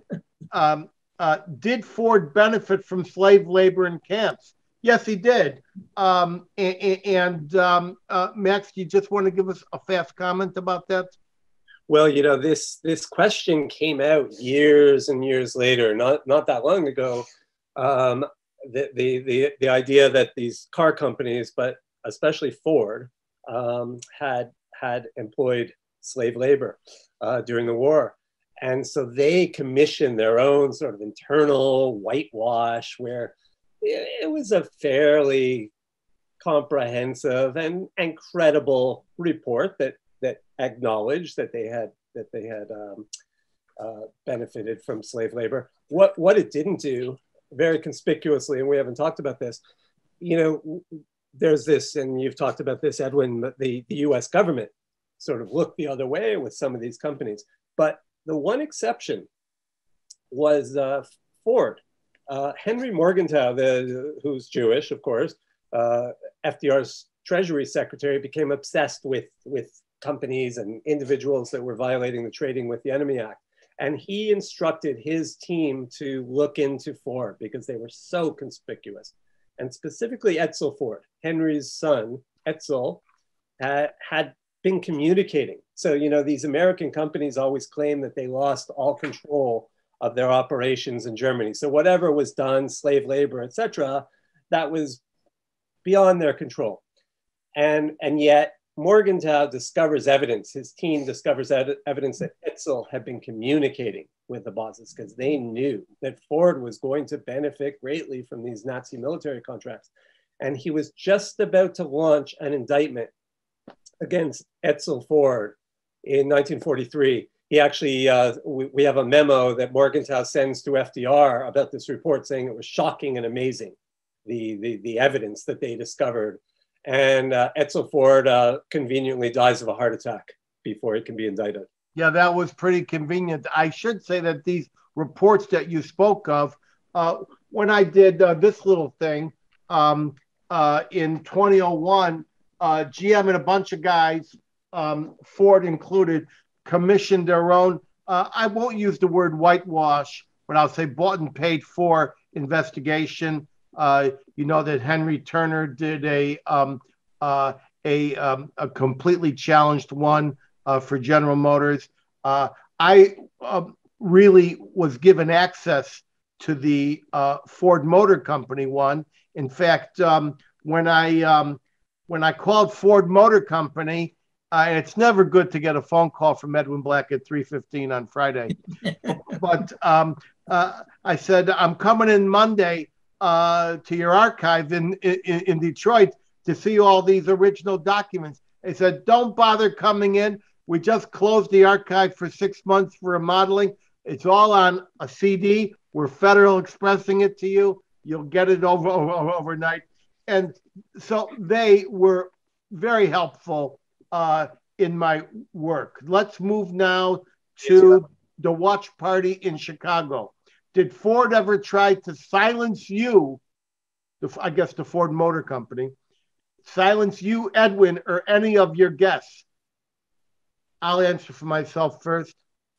um, uh, did Ford benefit from slave labor in camps? Yes, he did. Um, and and um, uh, Max, do you just want to give us a fast comment about that? Well, you know, this this question came out years and years later, not not that long ago. Um, the, the the the idea that these car companies, but especially Ford, um, had had employed slave labor uh, during the war, and so they commissioned their own sort of internal whitewash, where it, it was a fairly comprehensive and, and credible report that that acknowledged that they had that they had um, uh, benefited from slave labor. What what it didn't do, very conspicuously, and we haven't talked about this, you know, there's this, and you've talked about this, Edwin, the, the U S government sort of looked the other way with some of these companies. But the one exception was uh, Ford. Uh, Henry Morgenthau, the, who's Jewish, of course, uh, F D R's Treasury Secretary, became obsessed with, with companies and individuals that were violating the Trading with the Enemy Act. And he instructed his team to look into Ford because they were so conspicuous. And specifically Edsel Ford, Henry's son, Edsel, uh, had been communicating. So, you know, these American companies always claim that they lost all control of their operations in Germany. So whatever was done, slave labor, et cetera, that was beyond their control. And, and yet Morgenthau discovers evidence, his team discovers ed evidence that Edsel had been communicating with the bosses because they knew that Ford was going to benefit greatly from these Nazi military contracts. And he was just about to launch an indictment against Edsel Ford in nineteen forty-three. He actually, uh, we, we have a memo that Morgenthau sends to F D R about this report saying it was shocking and amazing, the, the, the evidence that they discovered. And uh, Edsel Ford uh, conveniently dies of a heart attack before he can be indicted. Yeah, that was pretty convenient. I should say that these reports that you spoke of, uh, when I did uh, this little thing um, uh, in twenty oh one, uh, G M and a bunch of guys, um, Ford included, commissioned their own, uh, I won't use the word whitewash, but I'll say bought and paid for investigation. Uh, you know that Henry Turner did a um, uh, a, um, a completely challenged one uh, for General Motors. Uh, I uh, really was given access to the uh, Ford Motor Company one. In fact, um, when I um, when I called Ford Motor Company, uh, and it's never good to get a phone call from Edwin Black at three fifteen on Friday, but um, uh, I said, I'm coming in Monday uh, to your archive in, in, in Detroit to see all these original documents. They said, don't bother coming in. We just closed the archive for six months for remodeling. It's all on a C D. We're Federal Expressing it to you. You'll get it over, over overnight. And so they were very helpful uh, in my work. Let's move now to the watch party in Chicago. Did Ford ever try to silence you, the, I guess the Ford Motor Company, silence you, Edwin, or any of your guests? I'll answer for myself first.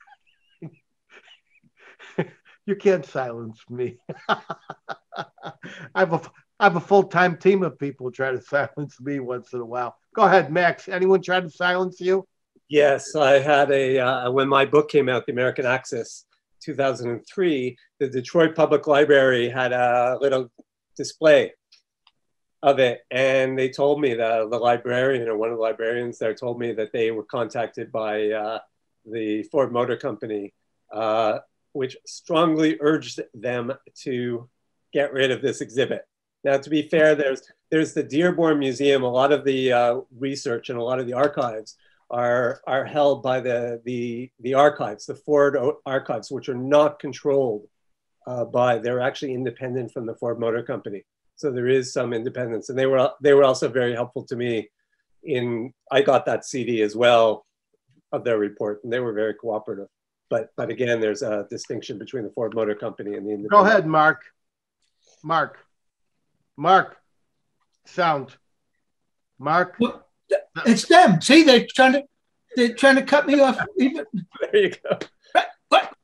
You can't silence me. I have a, I have a full-time team of people try to silence me once in a while. Go ahead, Max. Anyone try to silence you? Yes, I had a, uh, when my book came out, The American Axis, two thousand three, the Detroit Public Library had a little display of it. And they told me that the librarian or one of the librarians there told me that they were contacted by uh, the Ford Motor Company, uh, which strongly urged them to get rid of this exhibit. Now, to be fair, there's, there's the Dearborn Museum. A lot of the uh, research and a lot of the archives are, are held by the, the, the archives, the Ford archives, which are not controlled uh, by, they're actually independent from the Ford Motor Company. So there is some independence, and they were they were also very helpful to me. In I got that C D as well of their report, and they were very cooperative. But but again, there's a distinction between the Ford Motor Company and the independent. Go ahead, Mark. Mark. Mark. Sound. Mark. Well, it's them. See, they're trying to they're trying to cut me off. Even there you go. What?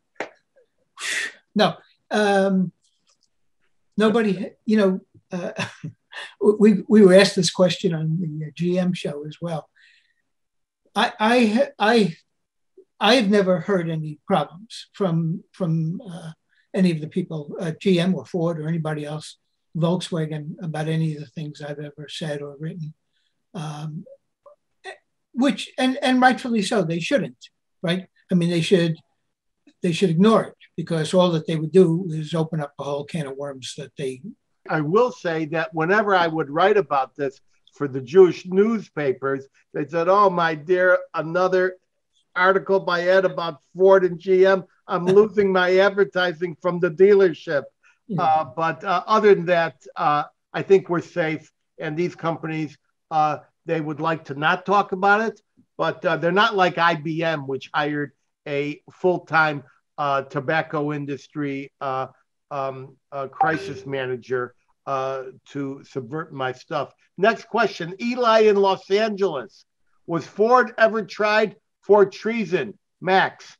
No. Um, Nobody, you know, uh, we we were asked this question on the G M show as well. I I I I have never heard any problems from from uh, any of the people at G M or Ford or anybody else, Volkswagen, about any of the things I've ever said or written. Um, which and and rightfully so, they shouldn't, right? I mean, they should. They should ignore it, because all that they would do is open up a whole can of worms that they... I will say that whenever I would write about this for the Jewish newspapers, they said, oh, my dear, another article by Ed about Ford and G M. I'm losing my advertising from the dealership. Yeah. Uh, but uh, other than that, uh, I think we're safe. And these companies, uh, they would like to not talk about it, but uh, they're not like I B M, which hired a full-time uh, tobacco industry uh, um, uh, crisis manager uh, to subvert my stuff. Next question, Eli in Los Angeles. Was Ford ever tried for treason? Max.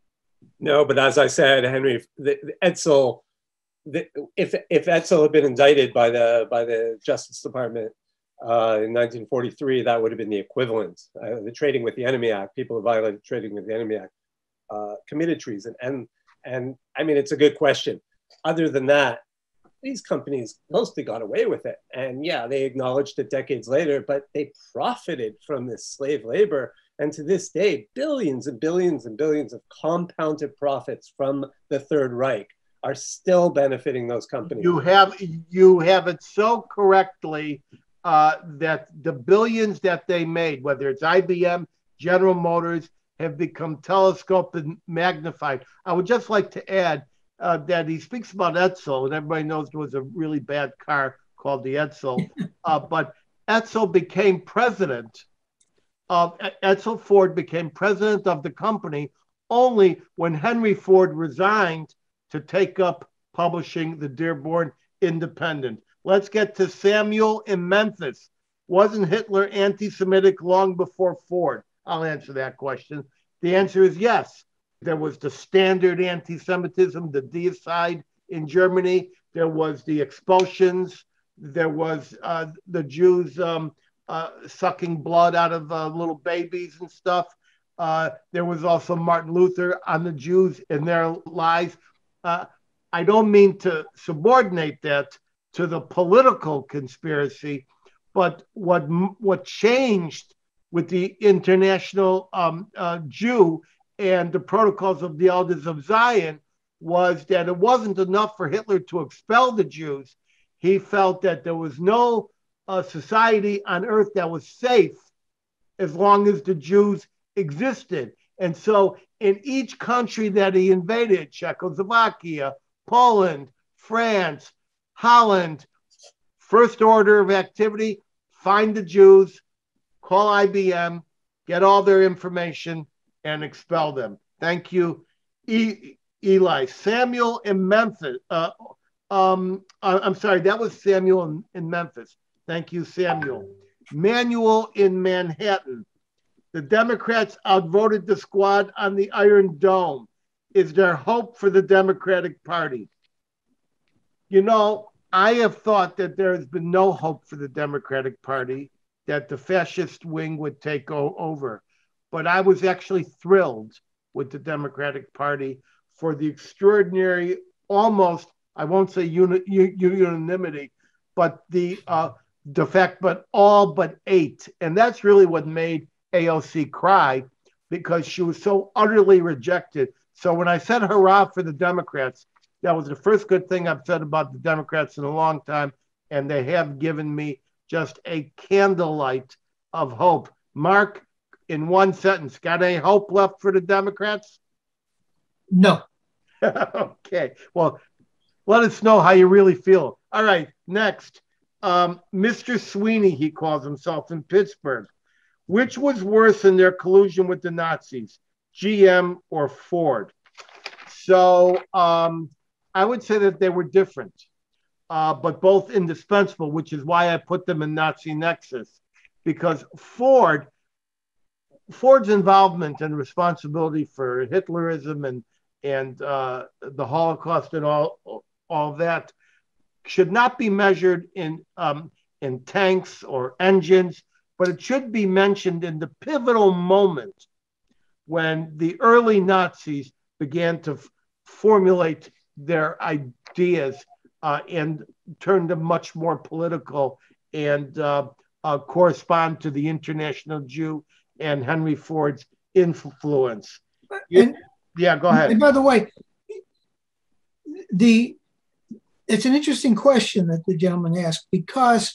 No, but as I said, Henry, the, the Edsel, the, if, if Edsel had been indicted by the, by the Justice Department uh, in nineteen forty-three, that would have been the equivalent. Uh, the Trading with the Enemy Act, people who violated Trading with the Enemy Act. Uh, committed treason. And, and I mean, it's a good question. Other than that, these companies mostly got away with it. And yeah, they acknowledged it decades later, but they profited from this slave labor. And to this day, billions and billions and billions of compounded profits from the Third Reich are still benefiting those companies. You have, you have it so correctly uh, that the billions that they made, whether it's I B M, General Motors, have become telescoped and magnified. I would just like to add uh, that he speaks about Edsel, and everybody knows there was a really bad car called the Edsel, uh, but Edsel became president of, Edsel Ford became president of the company only when Henry Ford resigned to take up publishing the Dearborn Independent. Let's get to Samuel in Memphis. Wasn't Hitler anti-Semitic long before Ford? I'll answer that question. The answer is yes. There was the standard anti-Semitism, the deicide in Germany. There was the expulsions. There was uh, the Jews um, uh, sucking blood out of uh, little babies and stuff. Uh, there was also Martin Luther on the Jews and their lies. Uh, I don't mean to subordinate that to the political conspiracy, but what what changed with the International um, uh, Jew and the Protocols of the Elders of Zion was that it wasn't enough for Hitler to expel the Jews. He felt that there was no uh, society on earth that was safe as long as the Jews existed. And so in each country that he invaded, Czechoslovakia, Poland, France, Holland, first order of activity, find the Jews, call I B M, get all their information, and expel them. Thank you, e- Eli. Samuel in Memphis. Uh, um, I'm sorry, that was Samuel in, in Memphis. Thank you, Samuel. Manuel in Manhattan. The Democrats outvoted the squad on the Iron Dome. Is there hope for the Democratic Party? You know, I have thought that there has been no hope for the Democratic Party, that the fascist wing would take o- over. But I was actually thrilled with the Democratic Party for the extraordinary, almost, I won't say uni- unanimity, but the uh, defect, but all but eight. And that's really what made A O C cry, because she was so utterly rejected. So when I said hurrah for the Democrats, that was the first good thing I've said about the Democrats in a long time. And they have given me just a candlelight of hope. Mark, in one sentence, got any hope left for the Democrats? No. Okay. Well, let us know how you really feel. All right. Next, um, Mister Sweeney, he calls himself, in Pittsburgh. Which was worse in their collusion with the Nazis, G M or Ford? So um, I would say that they were different, uh, but both indispensable, which is why I put them in Nazi nexus, because Ford, Ford's involvement and responsibility for Hitlerism and and uh, the Holocaust and all all that should not be measured in um, in tanks or engines, but it should be mentioned in the pivotal moment when the early Nazis began to f- formulate their ideas uh, and turn them much more political and uh, uh, correspond to the International Jew and Henry Ford's influence. And, yeah, go ahead. And by the way, the it's an interesting question that the gentleman asked, because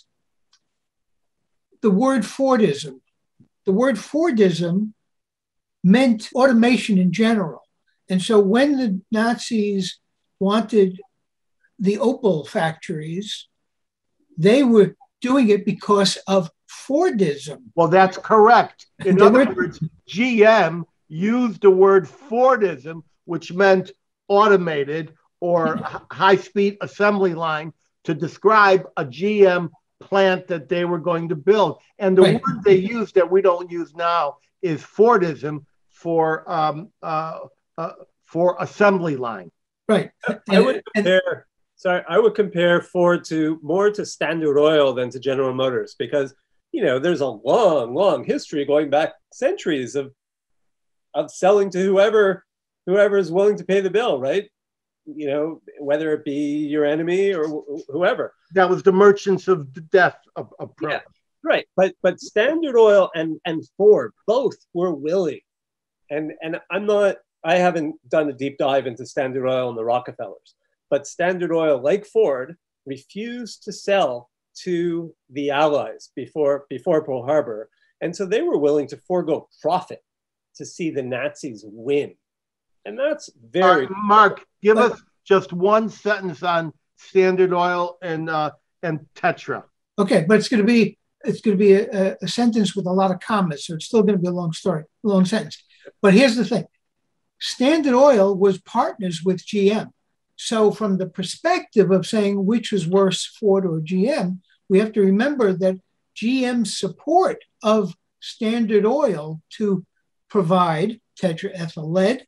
the word Fordism, the word Fordism meant automation in general. And so when the Nazis wanted the Opel factories, they were doing it because of Fordism. Well, that's correct. In They other were- words, G M used the word Fordism, which meant automated or h- high-speed assembly line, to describe a G M plant that they were going to build. And the Right. word they used that we don't use now is Fordism for um, uh, uh, for assembly line. Right. I would And- compare. Sorry, I would compare Ford to more to Standard Oil than to General Motors, because you know there's a long, long history going back centuries of of selling to whoever whoever is willing to pay the bill, right? You know, whether it be your enemy or wh- whoever. That was the merchants of death of, of Yeah, right. But but Standard Oil and and Ford both were willing, and and I'm not. I haven't done a deep dive into Standard Oil and the Rockefellers, but Standard Oil, like Ford, refused to sell to the Allies before before Pearl Harbor, and so they were willing to forego profit to see the Nazis win, and that's very. Uh, Mark, give But- us just one sentence on Standard Oil and uh, and Tetra. Okay, but it's going to be it's going to be a, a sentence with a lot of commas, so it's still going to be a long story, a long sentence. But here's the thing: Standard Oil was partners with G M. So from the perspective of saying which was worse, Ford or G M, we have to remember that G M's support of Standard Oil to provide tetraethyl lead,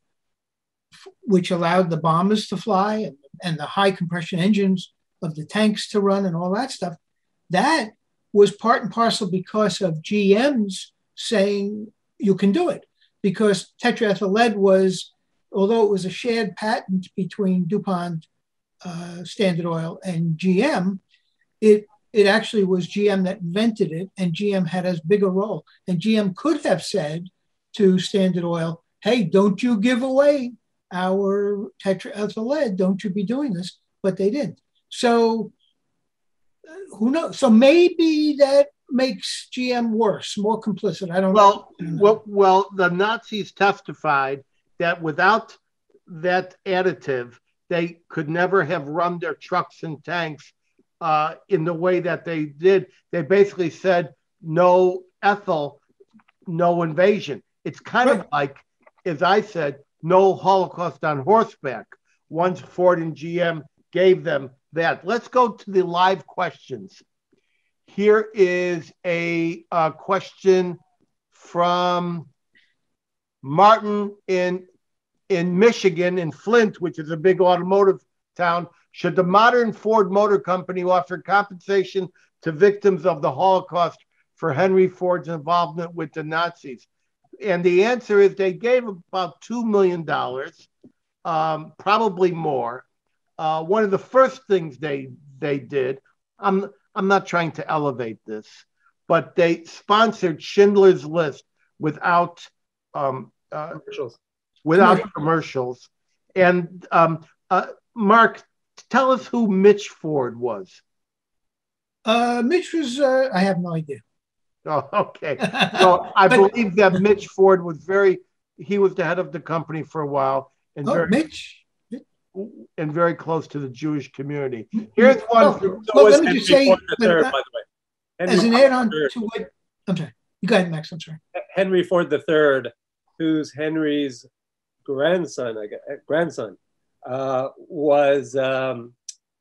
which allowed the bombers to fly and, and the high compression engines of the tanks to run and all that stuff, that was part and parcel because of G M's saying you can do it. Because tetraethyl lead was, although it was a shared patent between DuPont, uh, Standard Oil, and G M, it it actually was G M that invented it, and G M had as big a role. And G M could have said to Standard Oil, hey, don't you give away our tetraethyl lead, don't you be doing this, but they didn't. So uh, who knows? So maybe that makes G M worse, more complicit. I don't Well, know. well, well, the Nazis testified that without that additive, they could never have run their trucks and tanks uh, in the way that they did. They basically said no ethyl, no invasion. It's kind Right. of like, as I said, no Holocaust on horseback. Once Ford and G M gave them that. Let's go to the live questions. Here is a, a question from Martin in, in Michigan, in Flint, which is a big automotive town. Should the modern Ford Motor Company offer compensation to victims of the Holocaust for Henry Ford's involvement with the Nazis? And the answer is they gave about two million dollars, um, probably more. Uh, one of the first things they they did, I'm I'm not trying to elevate this, but they sponsored Schindler's List without um, uh, Commercials. without commercials. And um, uh, Mark, tell us who Mitch Ford was. Uh, Mitch was, uh, I have no idea. Oh, okay. So I But- believe that Mitch Ford was very, he was the head of the company for a while and Oh, very Mitch. and very close to the Jewish community. Here's one. Oh, from, So well, was let me Henry just say, Ford the but, third, uh, by the way. Henry as an Ford add-on the third. to what, I'm sorry. You go ahead, Max. I'm sorry. Henry Ford the third, who's Henry's grandson, I guess, grandson, uh, was um,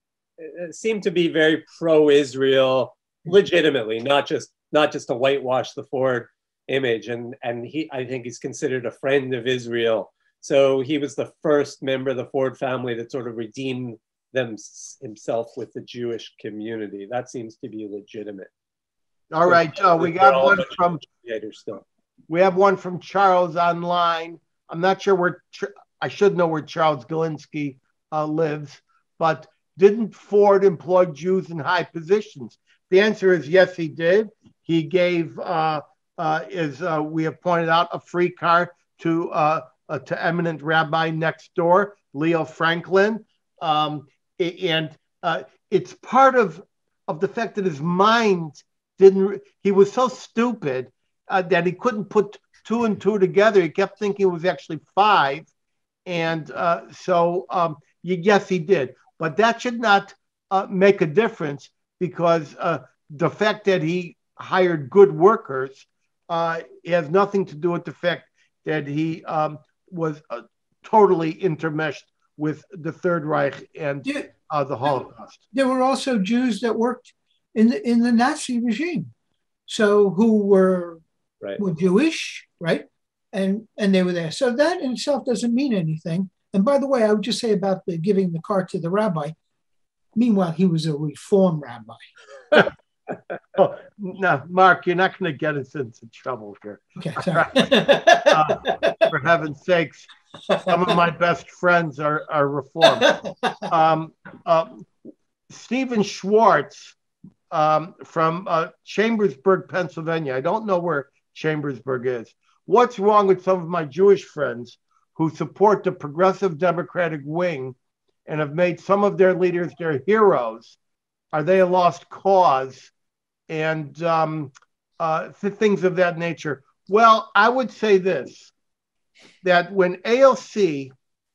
seemed to be very pro-Israel, legitimately, not just not just to whitewash the Ford image. And and he, I think, he's considered a friend of Israel. So he was the first member of the Ford family that sort of redeemed them himself with the Jewish community. That seems to be legitimate. All right, uh, we got one from. Still. We have one from Charles online. I'm not sure where. I should know where Charles Galinsky uh, lives, but didn't Ford employ Jews in high positions? The answer is yes, he did. He gave, uh, uh, as uh, we have pointed out, a free car to uh, uh, to eminent rabbi next door, Leo Franklin, um, and uh, it's part of of the fact that his mind didn't. He was so stupid uh, that he couldn't put two and two together. He kept thinking it was actually five, and uh, so um, yes, he did. But that should not uh, make a difference because uh, the fact that he hired good workers uh, has nothing to do with the fact that he um, was uh, totally intermeshed with the Third Reich and Yeah. uh, the Holocaust. There were also Jews that worked in the in the Nazi regime, so who were right. were Jewish, right? And and they were there. So that in itself doesn't mean anything. And by the way, I would just say about the giving the car to the rabbi. Meanwhile, he was a Reform rabbi. Oh, no, Mark, you're not going to get us into trouble here. Okay, sorry. uh, for heaven's sakes, some of my best friends are, are Reformed. Um, uh, Stephen Schwartz um, from uh, Chambersburg, Pennsylvania. I don't know where Chambersburg is. What's wrong with some of my Jewish friends who support the progressive Democratic wing and have made some of their leaders their heroes? Are they a lost cause? And um, uh, th- things of that nature. Well, I would say this, that when A L C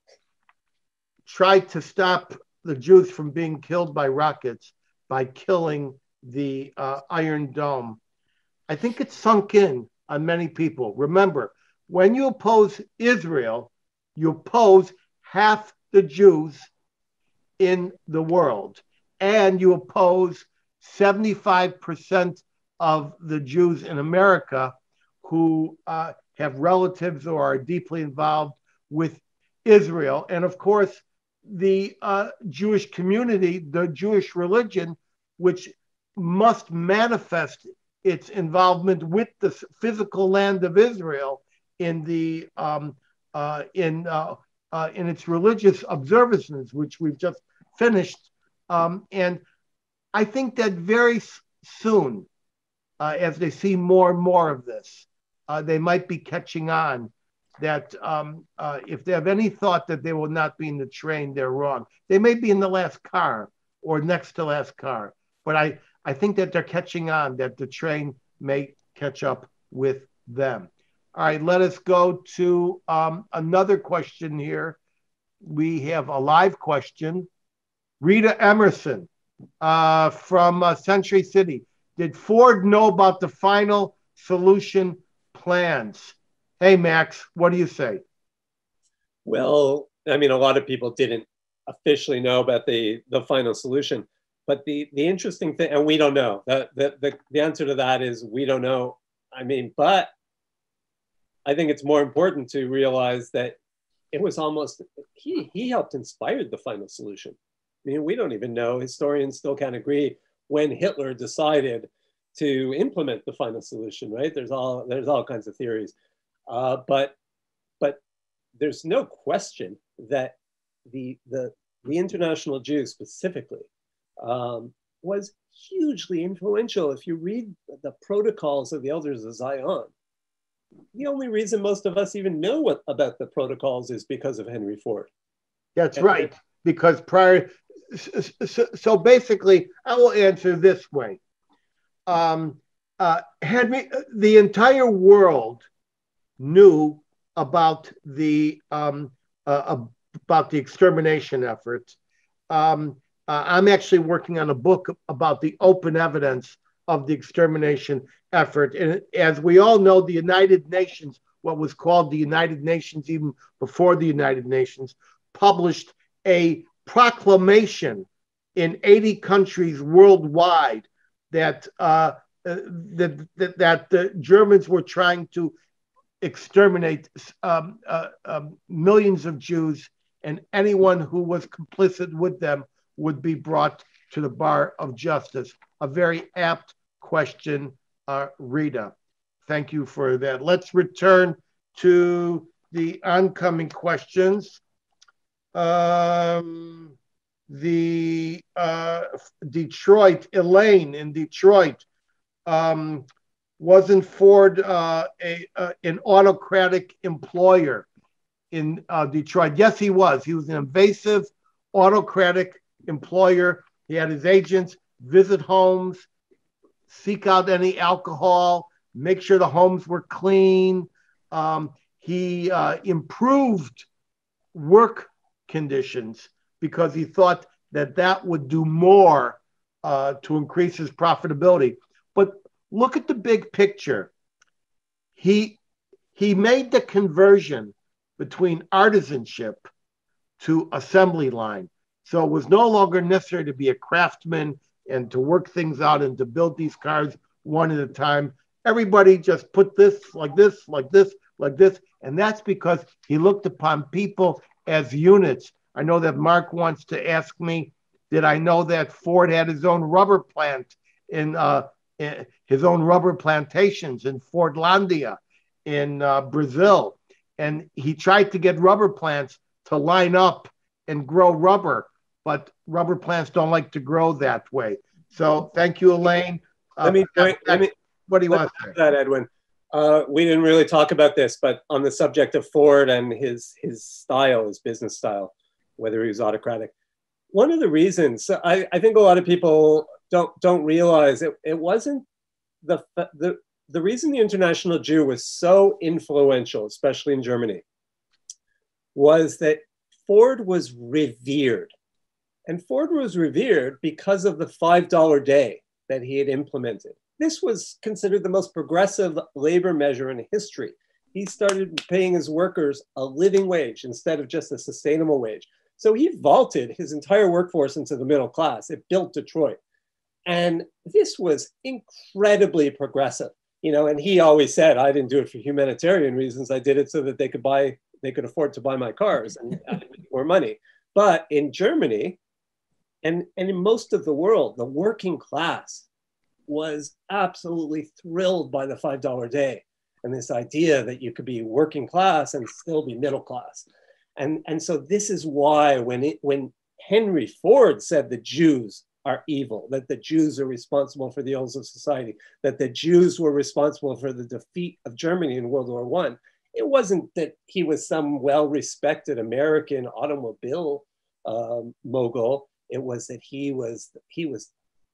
tried to stop the Jews from being killed by rockets by killing the uh, Iron Dome, I think it sunk in on many people. Remember, when you oppose Israel, you oppose half the Jews in the world, and you oppose seventy-five percent of the Jews in America who uh, have relatives or are deeply involved with Israel. And of course, the uh, Jewish community, the Jewish religion, which must manifest its involvement with the physical land of Israel in the um, uh, in uh, uh, in its religious observances, which we've just finished. Um, and I think that very soon, uh, as they see more and more of this, uh, they might be catching on that um, uh, if they have any thought that they will not be in the train, they're wrong. They may be in the last car or next to last car, but I, I think that they're catching on that the train may catch up with them. All right, let us go to um, another question here. We have a live question. Rita Emerson. Uh, from uh, Century City. Did Ford know about the final solution plans? Hey, Max, what do you say? Well, I mean, a lot of people didn't officially know about the, the final solution, but the, the interesting thing, and we don't know, the, the, the, the answer to that is we don't know. I mean, but I think it's more important to realize that it was almost, he, he helped inspire the final solution. I mean, we don't even know, historians still can't agree when Hitler decided to implement the final solution, right? There's all, there's all kinds of theories. Uh, but, but there's no question that the, the, the international Jew specifically um, was hugely influential. If you read the protocols of the Elders of Zion, the only reason most of us even know what about the protocols is because of Henry Ford. That's and, right. Because prior, so, so basically, I will answer this way. Um, uh, Henry, the entire world knew about the um, uh, about the extermination efforts. Um, uh, I'm actually working on a book about the open evidence of the extermination effort. And as we all know, the United Nations, what was called the United Nations even before the United Nations, published a proclamation in eighty countries worldwide that uh, that, that, that the Germans were trying to exterminate um, uh, um, millions of Jews, and anyone who was complicit with them would be brought to the bar of justice. A very apt question, uh, Rita. Thank you for that. Let's return to the oncoming questions. Um, the uh, Detroit, Elaine in Detroit. Um, wasn't Ford uh, a, uh, an autocratic employer in uh, Detroit? Yes, he was. He was an invasive, autocratic employer. He had his agents visit homes, seek out any alcohol, make sure the homes were clean. Um, he uh, improved work conditions because he thought that that would do more uh, to increase his profitability. But look at the big picture. He, he made the conversion between artisanship to assembly line. So it was no longer necessary to be a craftsman and to work things out and to build these cars one at a time. Everybody just put this like this, like this, like this. And that's because he looked upon people as units. I know that Mark wants to ask me, did I know that Ford had his own rubber plant in, uh, in his own rubber plantations in Fordlandia in uh, Brazil. And he tried to get rubber plants to line up and grow rubber, but rubber plants don't like to grow that way. So thank you, Elaine. Uh, let me, that, let me, what do you want to say? That, Edwin. Uh, we didn't really talk about this, but on the subject of Ford and his, his style, his business style, whether he was autocratic. One of the reasons, I, I think a lot of people don't, don't realize it, it wasn't the, the, the reason the International Jew was so influential, especially in Germany, was that Ford was revered. And Ford was revered because of the five dollar day that he had implemented. This was considered the most progressive labor measure in history. He started paying his workers a living wage instead of just a sustainable wage. So he vaulted his entire workforce into the middle class. It built Detroit. And this was incredibly progressive. You know, and he always said, I didn't do it for humanitarian reasons. I did it so that they could buy, they could afford to buy my cars and make more money. But in Germany, and, and in most of the world, the working class was absolutely thrilled by the five dollar day and this idea that you could be working class and still be middle class. And, and so this is why when, it, when Henry Ford said the Jews are evil, that the Jews are responsible for the ills of society, that the Jews were responsible for the defeat of Germany in World War One, it wasn't that he was some well-respected American automobile um, mogul. It was that he was, he was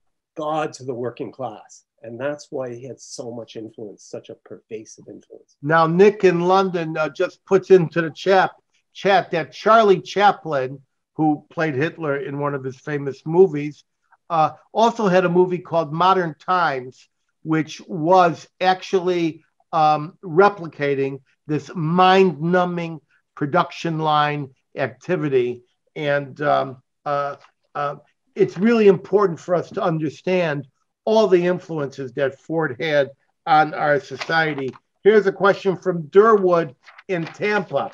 God to the working class. And that's why he had so much influence, such a pervasive influence. Now, Nick in London uh, just puts into the chat, chat that Charlie Chaplin, who played Hitler in one of his famous movies, uh, also had a movie called Modern Times, which was actually um, replicating this mind-numbing production line activity. And um, uh, uh, it's really important for us to understand all the influences that Ford had on our society. Here's a question from Durwood in Tampa.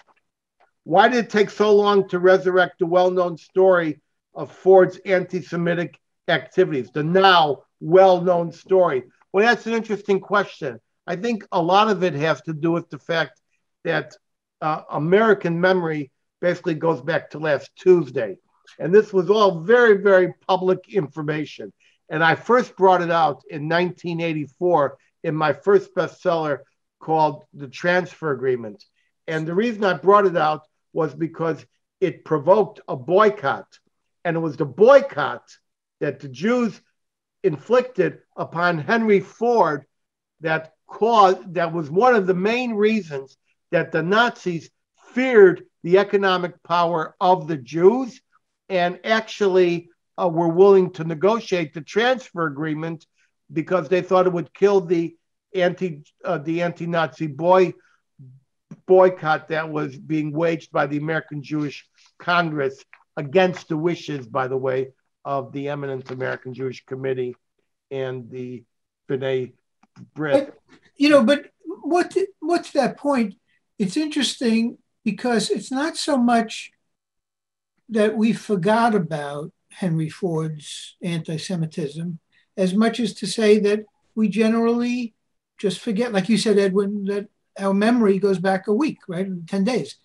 Why did it take so long to resurrect the well-known story of Ford's anti-Semitic activities, the now well-known story? Well, that's an interesting question. I think a lot of it has to do with the fact that uh, American memory basically goes back to last Tuesday. And this was all very, very public information. And I first brought it out in nineteen eighty-four in my first bestseller called The Transfer Agreement. And the reason I brought it out was because it provoked a boycott. And it was the boycott that the Jews inflicted upon Henry Ford that caused, that was one of the main reasons that the Nazis feared the economic power of the Jews and actually uh, were willing to negotiate the transfer agreement because they thought it would kill the anti uh, the anti-Nazi boy boycott that was being waged by the American Jewish Congress against the wishes, by the way, of the eminent American Jewish Committee and the B'nai B'rith. But, you know, but what what's that point? It's interesting because it's not so much that we forgot about Henry Ford's anti-Semitism as much as to say that we generally just forget, like you said, Edwin, that our memory goes back a week, right? ten days.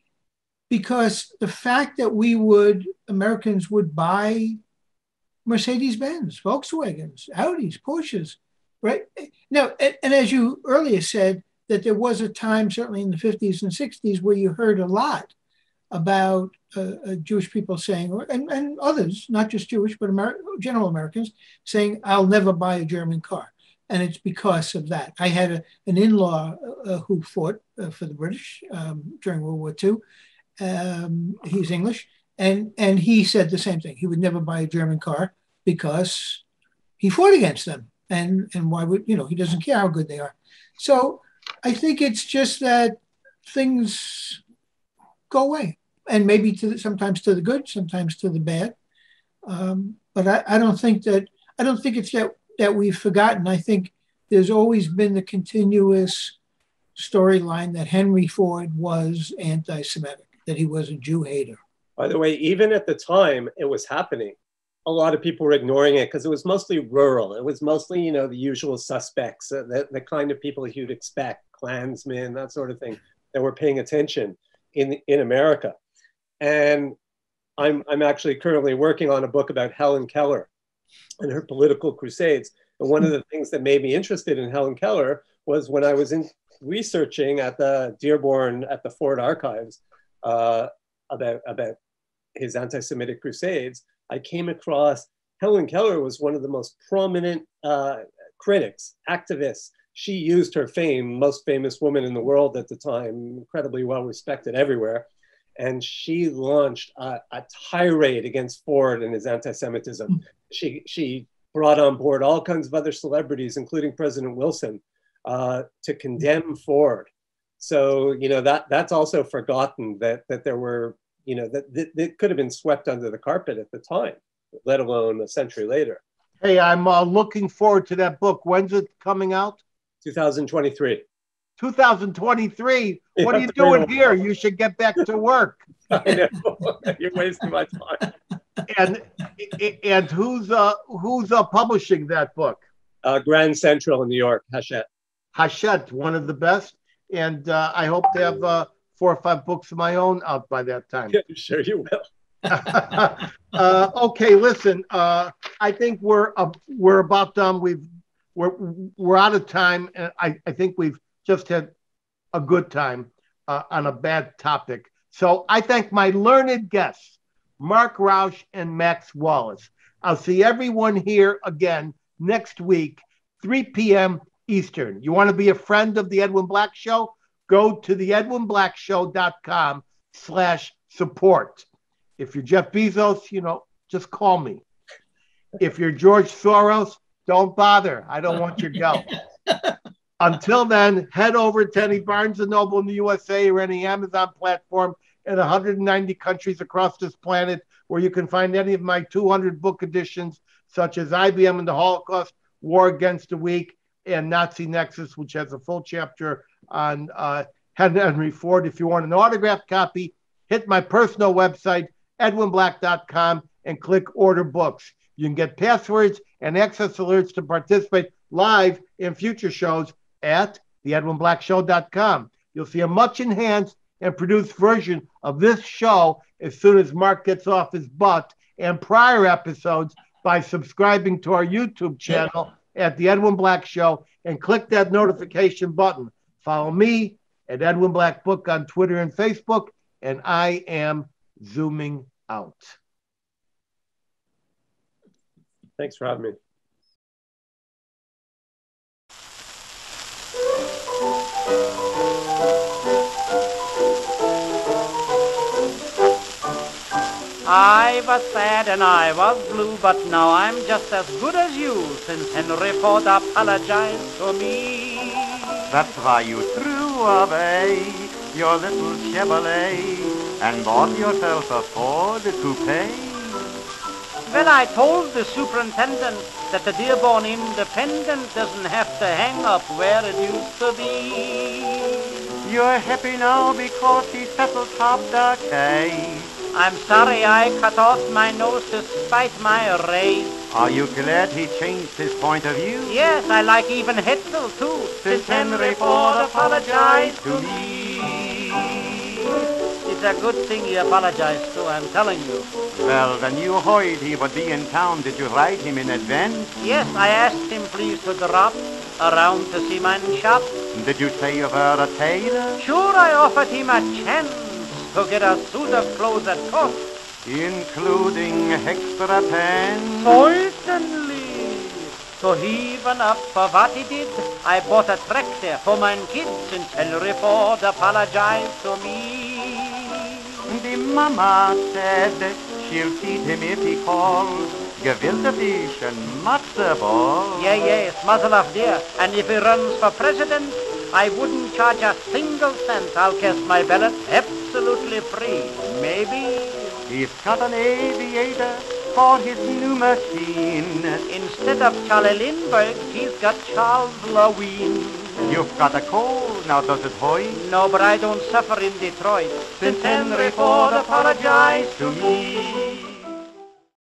Because the fact that we would, Americans would buy Mercedes-Benz, Volkswagens, Audis, Porsches, right? Now, and, and as you earlier said, that there was a time, certainly in the fifties and sixties, where you heard a lot about uh, uh, Jewish people saying, or, and, and others, not just Jewish, but Amer- general Americans, saying, I'll never buy a German car. And it's because of that. I had a, an in-law uh, who fought uh, for the British um, during World War Two. Um, he's English. And, and he said the same thing. He would never buy a German car because he fought against them. And, and why would, you know, he doesn't care how good they are. So I think it's just that things go away. And maybe to the, sometimes to the good, sometimes to the bad. Um, but I, I don't think that, I don't think it's that, that we've forgotten. I think there's always been the continuous storyline that Henry Ford was anti-Semitic, that he was a Jew hater. By the way, even at the time it was happening, a lot of people were ignoring it because it was mostly rural. It was mostly, you know, the usual suspects, uh, the, the kind of people you'd expect, Klansmen, that sort of thing, that were paying attention in, in America. And I'm, I'm actually currently working on a book about Helen Keller and her political crusades. And one of the things that made me interested in Helen Keller was when I was in researching at the Dearborn, at the Ford Archives, uh, about, about his anti-Semitic crusades, I came across Helen Keller was one of the most prominent uh, critics, activists. She used her fame, most famous woman in the world at the time, incredibly well respected everywhere. And she launched a, a tirade against Ford and his anti-Semitism. Mm. She, she brought on board all kinds of other celebrities, including President Wilson, uh, to condemn Ford. So, you know, that that's also forgotten, that, that there were, you know, that, that, that could have been swept under the carpet at the time, let alone a century later. Hey, I'm uh, looking forward to that book. When's it coming out? two thousand twenty-three. two thousand twenty-three? Yeah, what are you doing here? You should get back to work. I know. You're wasting my time. And and who's uh who's uh, publishing that book? Uh, Grand Central in New York, Hachette. Hachette, one of the best. And uh, I hope to have uh, four or five books of my own out by that time. Yeah, I'm sure you will. uh, okay, listen. Uh, I think we're uh, we're about done. We've we're we're out of time, and I, I think we've just had a good time uh, on a bad topic. So I thank my learned guests, Marc Rauch and Max Wallace. I'll see everyone here again next week, three p.m. Eastern. You want to be a friend of the Edwin Black Show? Go to the edwin black show dot com slash support. If you're Jeff Bezos, you know, just call me. If you're George Soros, don't bother. I don't want your help. Until then, head over to any Barnes and Noble in the U S A or any Amazon platform in one hundred ninety countries across this planet where you can find any of my two hundred book editions, such as I B M and the Holocaust, War Against the Weak, and Nazi Nexus, which has a full chapter on uh, Henry Ford. If you want an autographed copy, hit my personal website, edwin black dot com, and click Order Books. You can get passwords and access alerts to participate live in future shows at the edwin black show dot com. You'll see a much enhanced and produced version of this show as soon as Mark gets off his butt, and prior episodes by subscribing to our YouTube channel at The Edwin Black Show and click that notification button. Follow me at Edwin Black Book on Twitter and Facebook, and I am zooming out. Thanks for having me. I was sad and I was blue, but now I'm just as good as you, since Henry Ford apologized to me. That's why you threw away your little Chevrolet and bought yourself a Ford coupe. Well, I told the superintendent that the Dearborn Independent doesn't have to hang up where it used to be. You're happy now because he settled top the case. I'm sorry I cut off my nose to spite my race. Are you glad he changed his point of view? Yes, I like even Hetzel too, Since Henry Ford apologized to me. It's a good thing he apologized to, I'm telling you. Well, when you heard he would be in town, did you write him in advance? Yes, I asked him please to drop around to see my shop. Did you say you were a tailor? Sure, I offered him a chance to get a suit of clothes at cost. Including extra pants? Certainly. So even up for what he did, I bought a tractor for my kids since Henry Ford apologized to me. The mama said she'll feed him if he calls. Gewilde fish and matzo ball. Yeah, yes, muzzle of deer. And if he runs for president, I wouldn't charge a single cent. I'll cast my ballot absolutely free. Maybe. He's got an aviator for his new machine. Instead of Charlie Lindbergh, he's got Charles Lewin. You've got a cold, now does it hurt? No, but I don't suffer in Detroit. Since Henry Ford apologized to me.